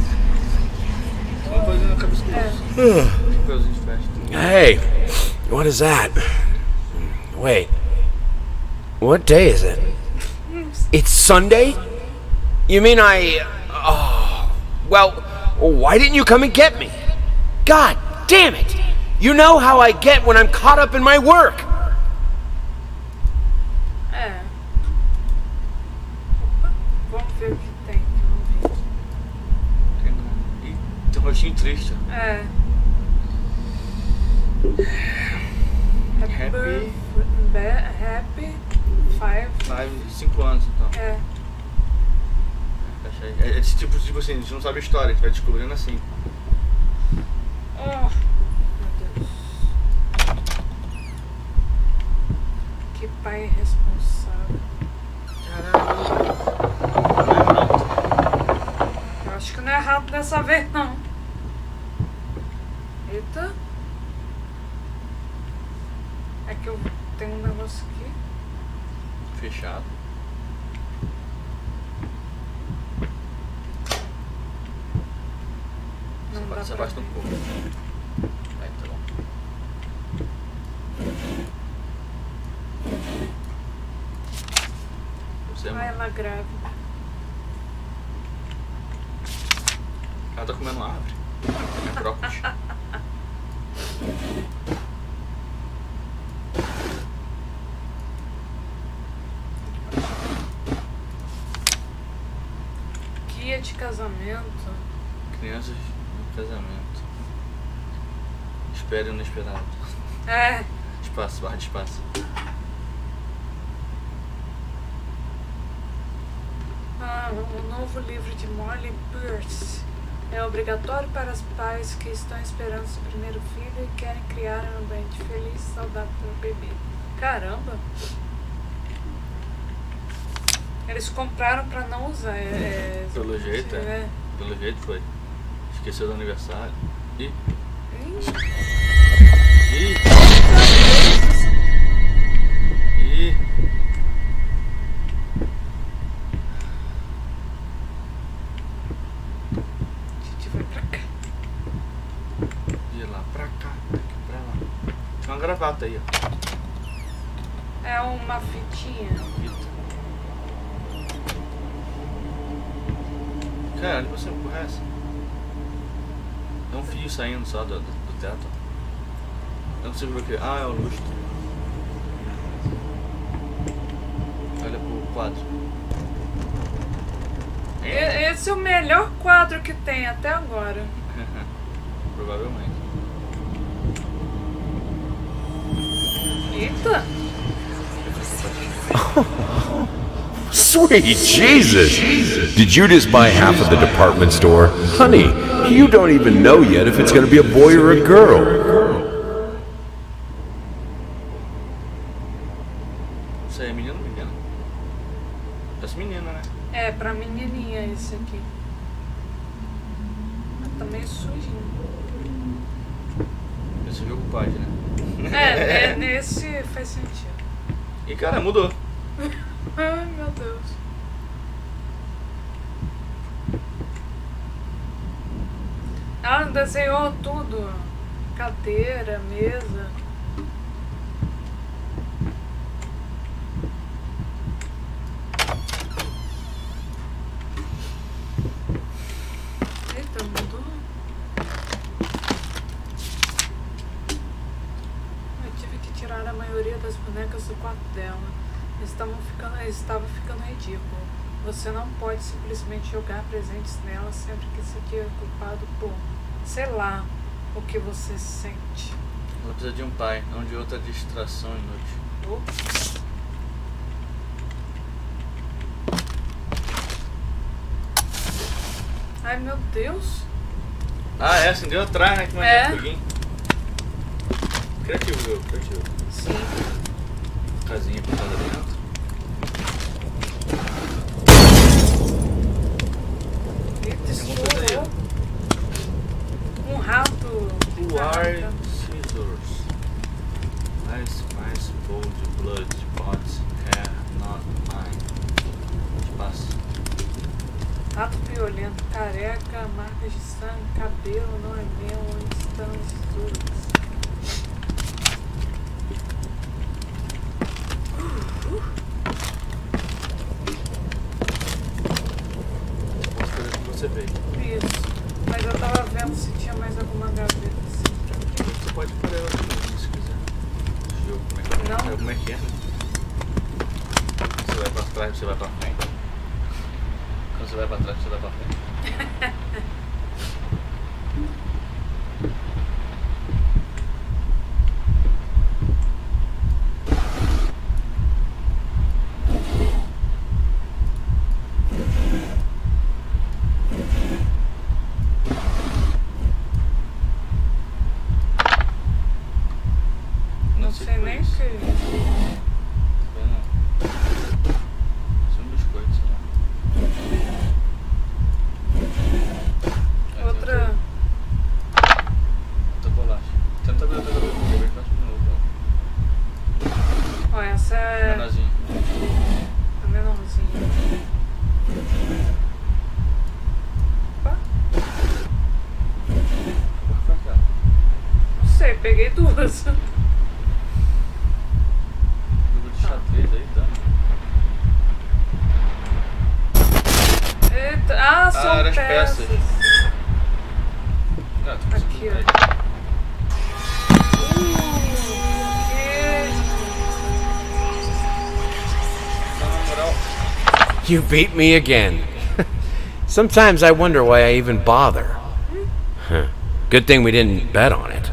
Vamos fazer na cabeça do chapeuzinho de festa. Hey, what is that? Wait, what day is it? It's Sunday? You mean I... Oh, well, why didn't you come and get me? God damn it! You know how I get when I'm caught up in my work! É. Opa, vamos ver o que tem. Vamos ver. Tem não. Ih, tem um rostinho triste. É. Happy. Happy. Happy. Five. Five, cinco anos então. É. Achei. É esse tipo, tipo assim, a gente não sabe a história, a gente vai descobrindo assim. Oh, meu Deus. Que pai irresponsável. Caralho. Eu acho que não é errado dessa vez, não. Eita. É que eu tenho um negócio aqui. Fechado. Não dá Você pra basta um ver. pouco. Aí, tá bom. Você é Ah, muito... ela grávida. Ela tá comendo uma árvore. É brócolis. Guia de casamento. Crianças no casamento. Espere o inesperado. É. Espaço, barra de espaço. Ah, um novo livro de Molly Pierce. É obrigatório para os pais que estão esperando seu primeiro filho e querem criar um ambiente feliz e saudável para o bebê. Caramba! Eles compraram para não usar. É, é, Pelo jeito, é. é. Pelo jeito foi. Esqueceu do aniversário. Ih, Ih, ih, ih. a gente vai pra cá. De lá pra cá, daqui pra lá. Tinha uma gravata aí, ó. É uma fitinha. Fita. Cara, onde você empurra essa? É um fio saindo só do, do, do teto. Eu não sei o que. Ah, é o lustre. Olha pro quadro. E- Esse é o melhor quadro que tem até agora. Provavelmente. Eita! Sweet Jesus! Did you just buy half of the department store? Honey, you don't even know yet if it's gonna be a boy or a girl. Isso aí é menino ou menina? Essa menina, né? É, pra menininha esse aqui. Mas tá meio sujinho. Esse jogo pode, né? É, é, nesse faz sentido. E cara, mudou. Ai, meu Deus. Ela desenhou tudo. Cadeira, mesa. Eita, mudou. Eu tive que tirar a maioria das bonecas do quarto dela. estavam ficando, estava ficando ridículo. Você não pode simplesmente jogar presentes nela sempre que se sentir culpado por, sei lá, o que você sente. Ela precisa de um pai, não de outra distração inútil. Ops. Ai, meu Deus. Ah, é, acendeu atrás, né? Que mais É. foguinho. Criativo, jogo, criativo. Sim. Casinha pintada dentro. Eita, Tem alguma coisa aí, estourou. Um rato. Wire Caraca. scissors. Nice, nice, bold, blood, spots, hair, not mine. Espaço. Rato piolento, careca, marcas de sangue, cabelo, não é meu, onde estão os tesouros? Posso fazer o que você veio. Isso. Mas eu tava vendo se tinha mais alguma gaveta assim. Você pode fazer ela aqui, se quiser. Deixa eu ver como é que é. Não. Sabe como é que é? Você vai pra trás, você vai pra frente. Quando você vai pra trás, você vai pra frente. Não sei nem o que é isso. São biscoitos, sei lá. É, Outra. Outra bolacha. Tenta ver outra bolacha, eu vejo de novo. Ó, essa é Menorzinho. a menorzinha. Opa. Qual foi aquela? Não sei, peguei duas. Jogo de xadrez aí, tá? Eita. Ah, são Ah, eram as peças. peças. Ah, tu Aqui, conseguiu ó. aí. Uh, Não, na moral. You beat me again. Sometimes I wonder why I even bother. Huh. Good thing we didn't bet on it.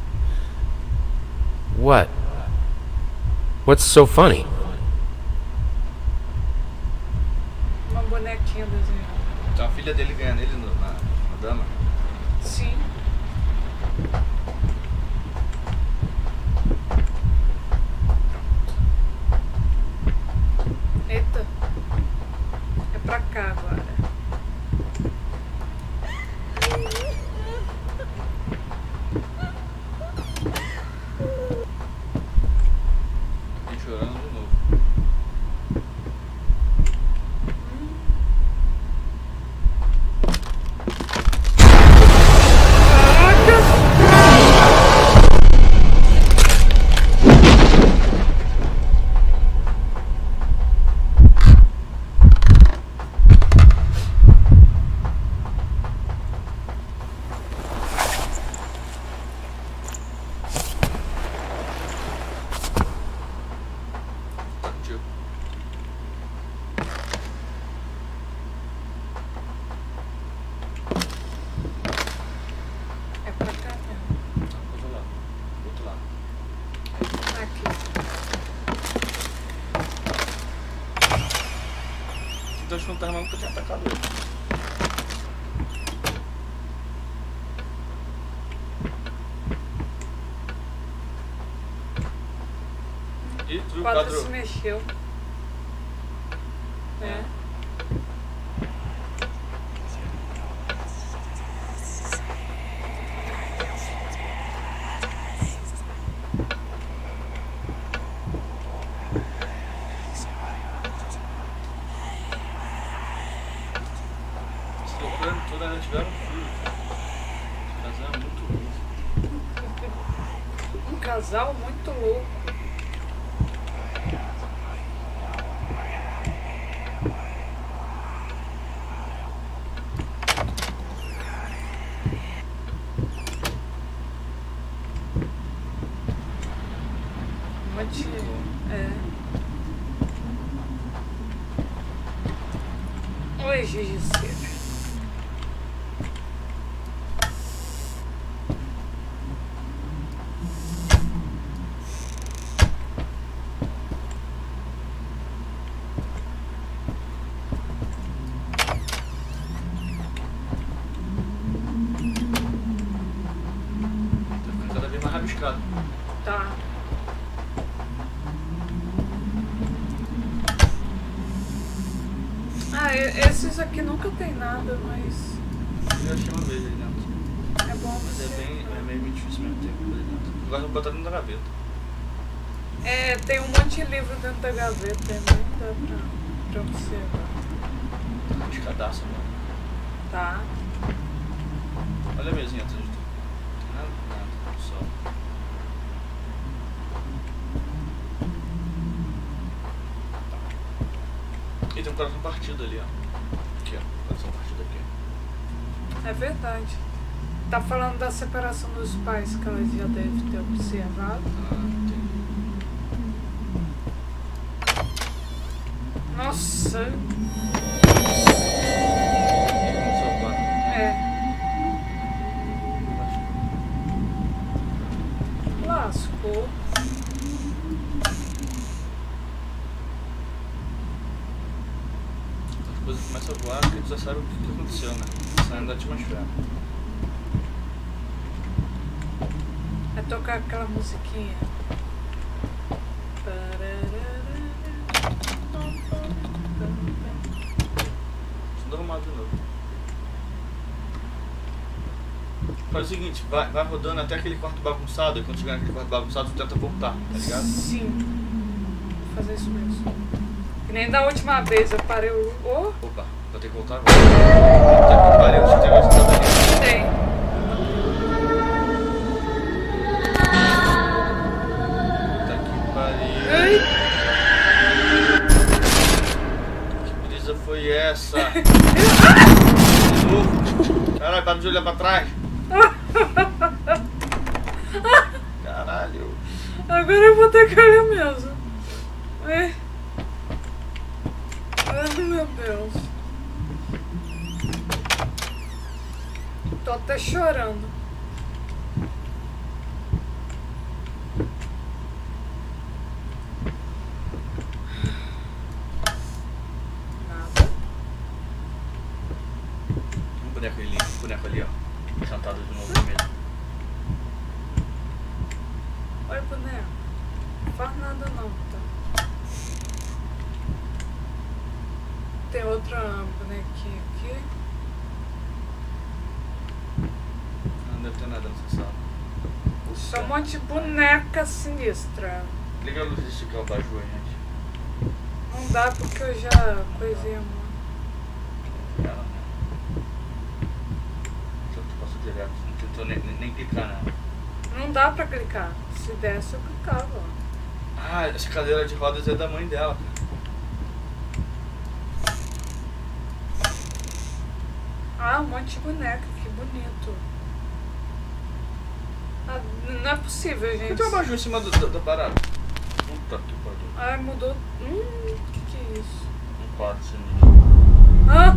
What? What's so funny? uma bonequinha desenhada. Então a filha dele ganha nele no- na, na dama. Sim. Eita. É pra cá agora. E chorando de novo. Tá contigo. É pra cá mesmo. Tá, do outro lado. Do outro lado. Aqui. Então acho que não tá armando porque eu tinha atacado ele. Ih, tu O viu o quadro quadro? se mexeu. É. Essa loucura toda ainda tiveram filho. Esse casal é muito louco. Um casal muito louco. Um monte de... É. Oi, Gigiceira. Tá. Ah, esses aqui nunca tem nada, mas... Eu achei uma vez ali dentro. É bom, mas é bem, é meio difícil mesmo ter ali dentro. Agora eu vou botar dentro da gaveta. É, tem um monte de livro dentro da gaveta, nem dá pra, pra observar. Tá de cadastro, mano. Tá. Olha a mesinha atrás de tudo. Nada, nada, só. E tem um coração partido ali, ó. Aqui, ó. Coração partido aqui. É verdade. Tá falando da separação dos pais que ela já deve ter observado. Ah, entendi. Nossa. É. Lascou. As coisas começam a voar porque tu já sabe o que aconteceu, né? Saindo da atmosfera. É tocar aquela musiquinha. Tudo arrumado de novo. Faz o seguinte, vai, vai rodando até aquele quarto bagunçado, e quando chegar naquele quarto bagunçado, tu tenta voltar, tá ligado? Sim. Vou fazer isso mesmo. Que nem da última vez eu parei o... Oh. Opa, vou ter que voltar agora. Puta que pariu, deixa eu ter mais que tá Tem. Puta que pariu. Ai. Que brisa foi essa? De novo. Caralho, para de olhar pra trás. Caralho. Agora eu vou ter que olhar mesmo. Ai. Ai, meu Deus. Tô até chorando. Nada. Um boneco ali, um boneco ali, ó. Sentado de novo no meio. Oi, boneco. Não faz nada não, tá? Tem outra bonequinha aqui. Não deve ter nada nessa sala. Só um monte de boneca sinistra. Liga a luz desse que é o baju aí, gente. Não dá porque eu já coisei a mão. Ela, né? Só que tu passou direto, não tentou nem, nem, nem clicar nela. Não dá pra clicar. Se desse eu clicava. Ah, essa cadeira de rodas é da mãe dela, cara. Ah, um monte de boneca, que bonito. Ah, não é possível, gente. Tem um abajur em cima do, da, da parada. Puta que pariu. Ai, mudou. Hum, o que, que é isso? Um quadro sinistro. Ah!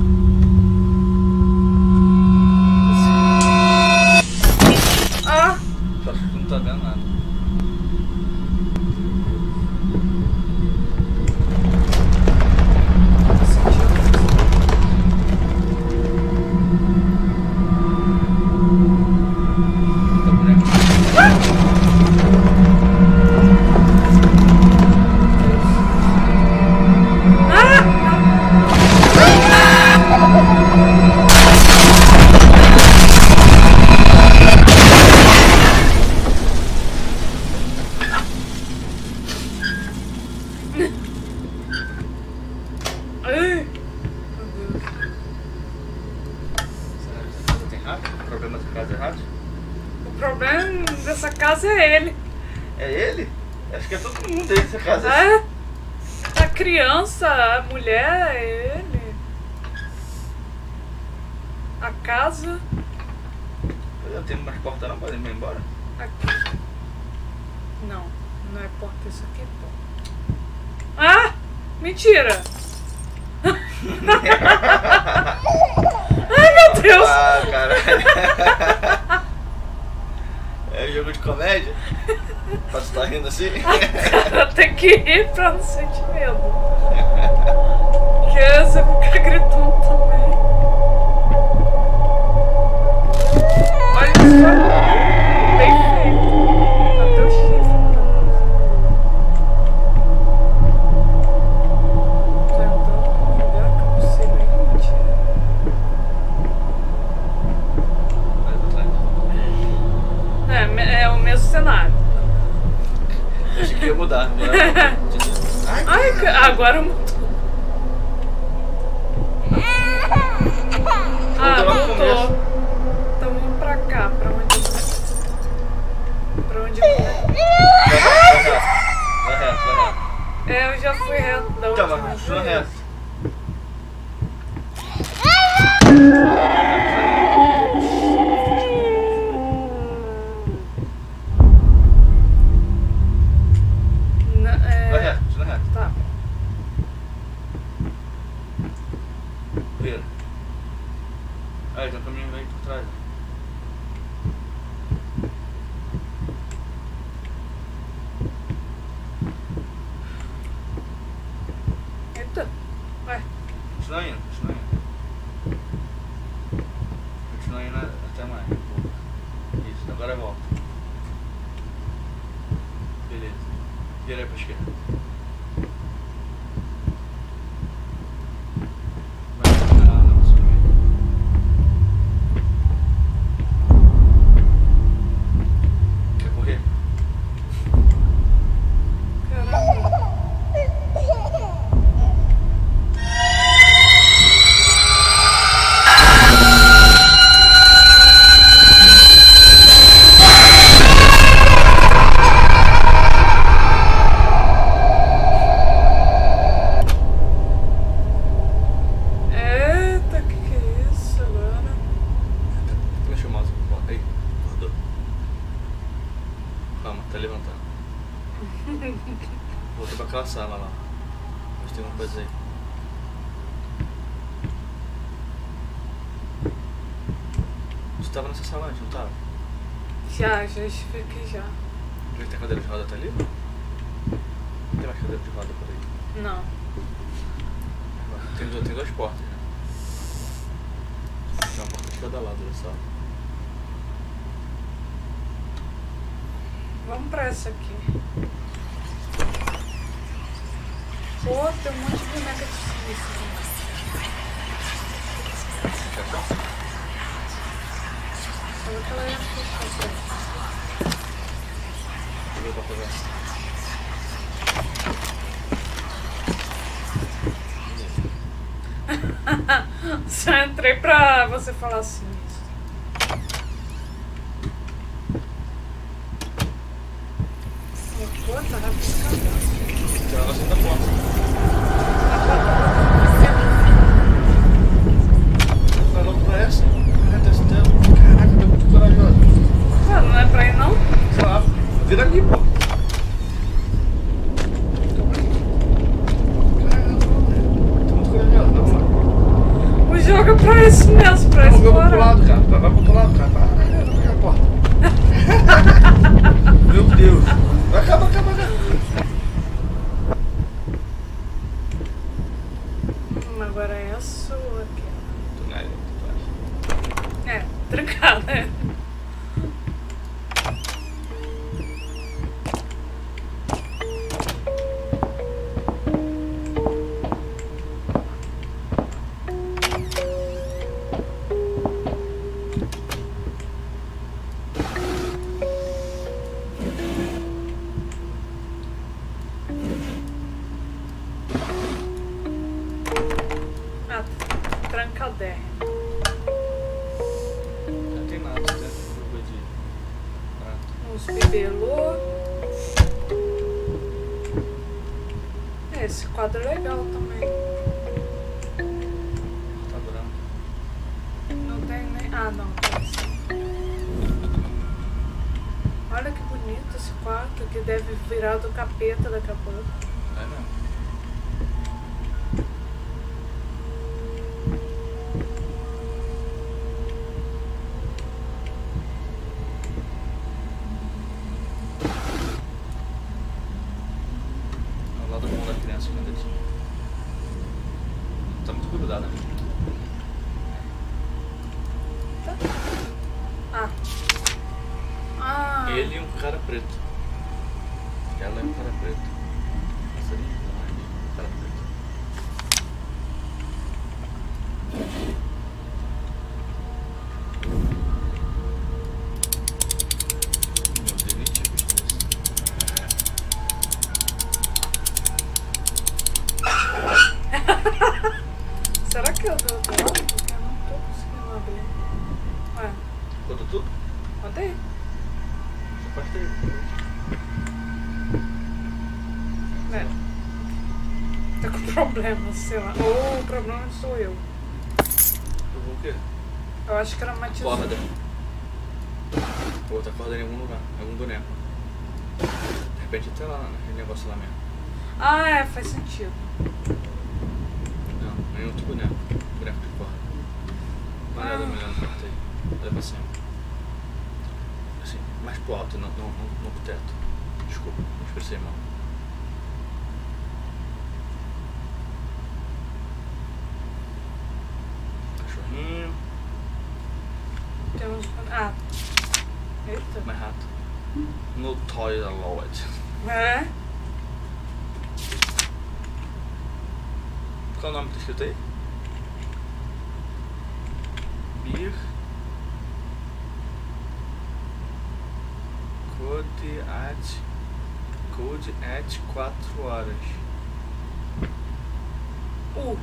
Ah! Só que tu não tá vendo nada. A mulher, ele. A casa. Eu tenho mais porta não, pode ir embora? Aqui. Não, não é porta, isso aqui é porta. Ah! Mentira! Ai, meu Deus! Ah, caralho. É jogo de comédia? Pra tu tá rindo assim? Cara, tem que rir pra não sentir medo. Porque você fica gritando também. Olha só. Bem feito. Até o chifre. Tentando ligar que eu não sei nem onde é. É, é o mesmo cenário. Eu achei que ia mudar. Ai, Ai, ca- agora mudou. Ah, Voltou lá pro voltou. começo. Então vamos pra cá, pra onde eu vou. Pra onde eu vou. Vai reto, vai reto, vai reto. É, eu já fui reto da Então, última mas vez. continua reto. Na- é, Vai reto, continua reto. Tá. Vira. Aí, tem um caminho aí por trás. Eita. Vai. Continua indo, continua indo. Continua indo até mais. Isso, agora volta. Beleza. Vira aí pra esquerda. Vai, não, não, só vem. Quer correr? Caramba. Eita, que que é isso agora? Deixa o mouse. Aí, acordou. Calma, tá levantando. Voltou pra aquela sala lá. Mas tem uma coisa aí. Você tava nessa sala antes, não tava? Já, já fiquei já. Já tem cadeira de roda até ali? Não tem mais cadeira de roda por aí. Não. Tem, duas- tem duas portas, né? Tem uma porta de cada lado da sala. Vamos pra essa aqui. Pô, tem um monte de boneca difícil. Quer porta? Falou que ela ia fechar. Deixa eu ver a porta dessa. Só entrei pra você falar assim isso. Pô, tá rápido. Tem um negócio da porta. Vai logo pra essa. Cara, tá estando. Caraca, tá muito corajoso. Ah, não é pra ir não? Sei lá, vira ali, pô. Caramba, tá muito corajoso, vamos lá. O jogo é pra isso mesmo, pra Vamos ver pro outro explorar. lado, cara. Vai pro outro lado, cara. Vai, vai, vai, a porta. Meu Deus. Acaba, acaba, acaba. Hum, agora é a sua aqui. Tô na ilha, tu acha? É, trancada. Ah, trancadé. Não tem nada, né? Coisa de prato. Uns bibelô. É, esse quadro é legal também. Tá branco. Não tem nem. Ah, não, tem sim. Olha que bonito esse quarto, que deve virar do capeta daqui a pouco. É mesmo. cinquenta dias. Tá muito grudada. Tá. Ah. Ah. Ele e um cara preto. Ela é um cara preto. Essa ali, um cara preto. Meu Deus, nem tinha visto isso. Será que eu dou dela? Porque eu não tô conseguindo abrir. Ué, Conta tudo? bota aí. Essa parte aí. É. Tá com problema, sei lá. Ou o problema sou eu. Eu vou o quê? Eu acho que era uma tesoura. Corda. Outra corda em algum lugar, em algum boneco. De repente até lá, naquele negócio lá mesmo. Ah, é, faz sentido. Não, em outro boneco. Boneco de corda. Uma olhada Ah. melhor no quarto aí. Olha pra cima. Assim, mais pro alto, não, não, não, não pro teto. Desculpa, me expressei mal. Cachorrinho. Temos. Ah. Eita. Mais rato. No toilet. É? Qual o nome que tá escrito aí? Beer. Code at. Code at quatro horas. Uh.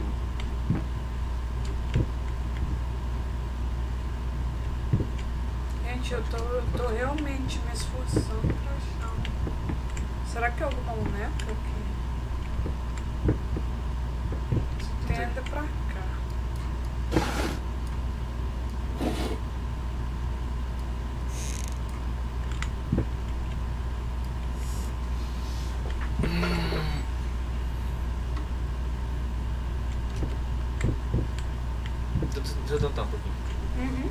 Gente, eu tô, eu tô realmente me esforçando pra achar. um- Será que é alguma boneca que tenda pra cá? Deixa eu tentar um pouquinho. Uhum.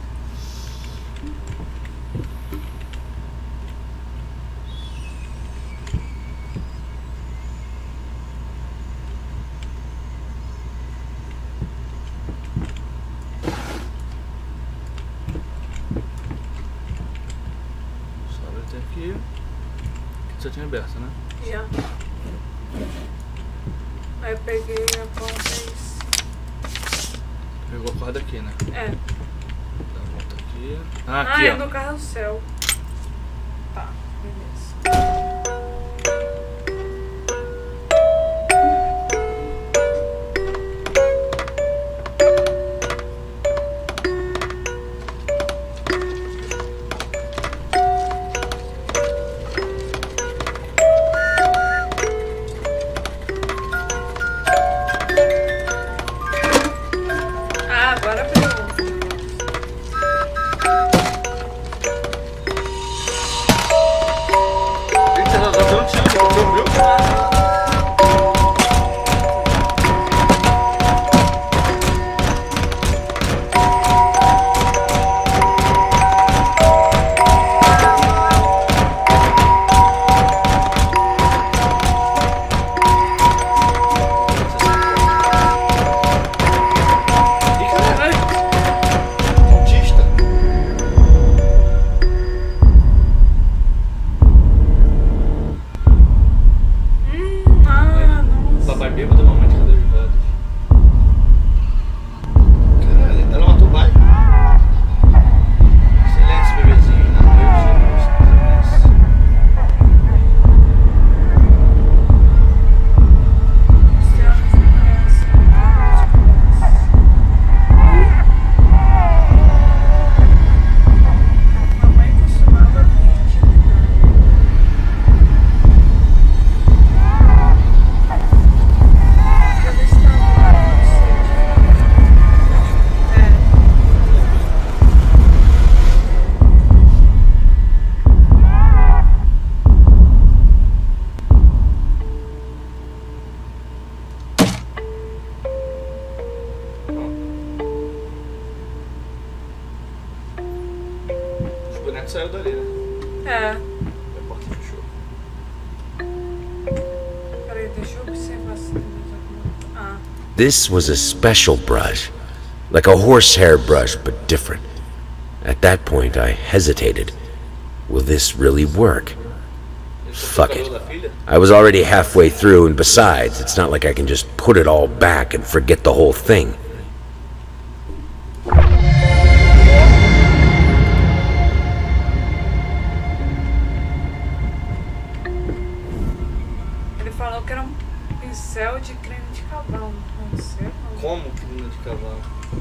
Só vai ter aqui. Você tinha aberto, né? Já. Aí eu peguei a ponta e. Pegou a corda aqui, né? É. Dá a volta aqui. Ah, Ah, aqui, é ó. do carrossel. Tá, beleza. Ah, agora abriu. Eita, tá dando tiro no botão, viu? Ih, caralho! Autista! Hum, ah, nossa. Papai bêbado, mamãe de cadeira de rodas. Caralho, ela matou o pai. Silêncio, bebezinho. Na noite, silêncio. Mamãe costumava vir te ligar. Ela estava lá, é. Os bonecos saíram dali, né? É. E a porta fechou. Peraí, deixa eu observar se tem This was a special brush, like a horsehair brush, but different. At that point, I hesitated. Will this really work? Fuck it. I was already halfway through, and besides, it's not like I can just put it all back and forget the whole thing. Ele falou que era um pincel de creme de cavalo, não sei. Como crina de cavalo?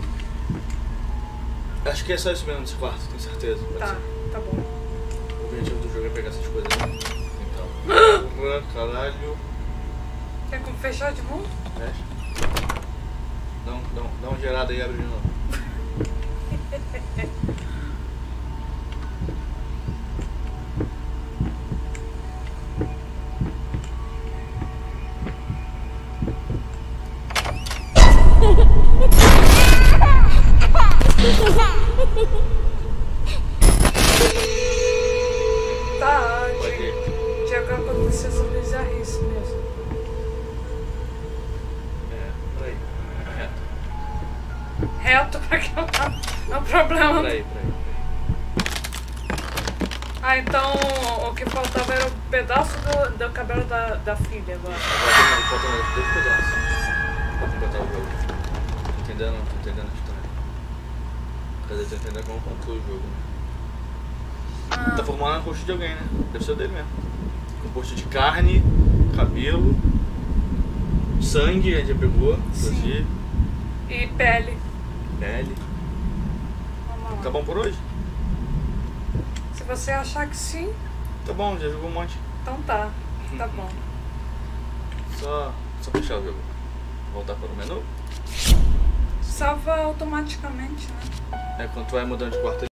Acho que é só isso mesmo nesse quarto, tenho certeza. Tá, tá bom. O objetivo do jogo é pegar essas coisas. Então. Porra, caralho. Quer como fechar de novo? Fecha. Dá, um, dá, um, dá uma gerada aí e abre de novo. Tá, Pode tinha, ir. tinha que acontecer essa bizarrice mesmo. É, peraí. Reto. Reto pra que não é um problema. Peraí, peraí. Ah, então o que faltava era o pedaço do, do cabelo da, da filha agora. Agora tem falta mais dois pedaços pra completar o jogo. Tô entendendo, tô entendendo a história. Quer dizer, tô entendendo como conclui o jogo. Ah, Tá formando um rosto de alguém, né? Deve ser o dele mesmo. Composto de carne, cabelo, sangue, a gente já pegou, inclusive, e pele. pele. Vamos lá. Tá bom por hoje? Se você achar que sim, Tá bom, já jogou um monte. então tá. Tá bom. Só, só fechar o jogo. Voltar para o menu. Salva automaticamente, né? É quando tu vai mudando de quarto.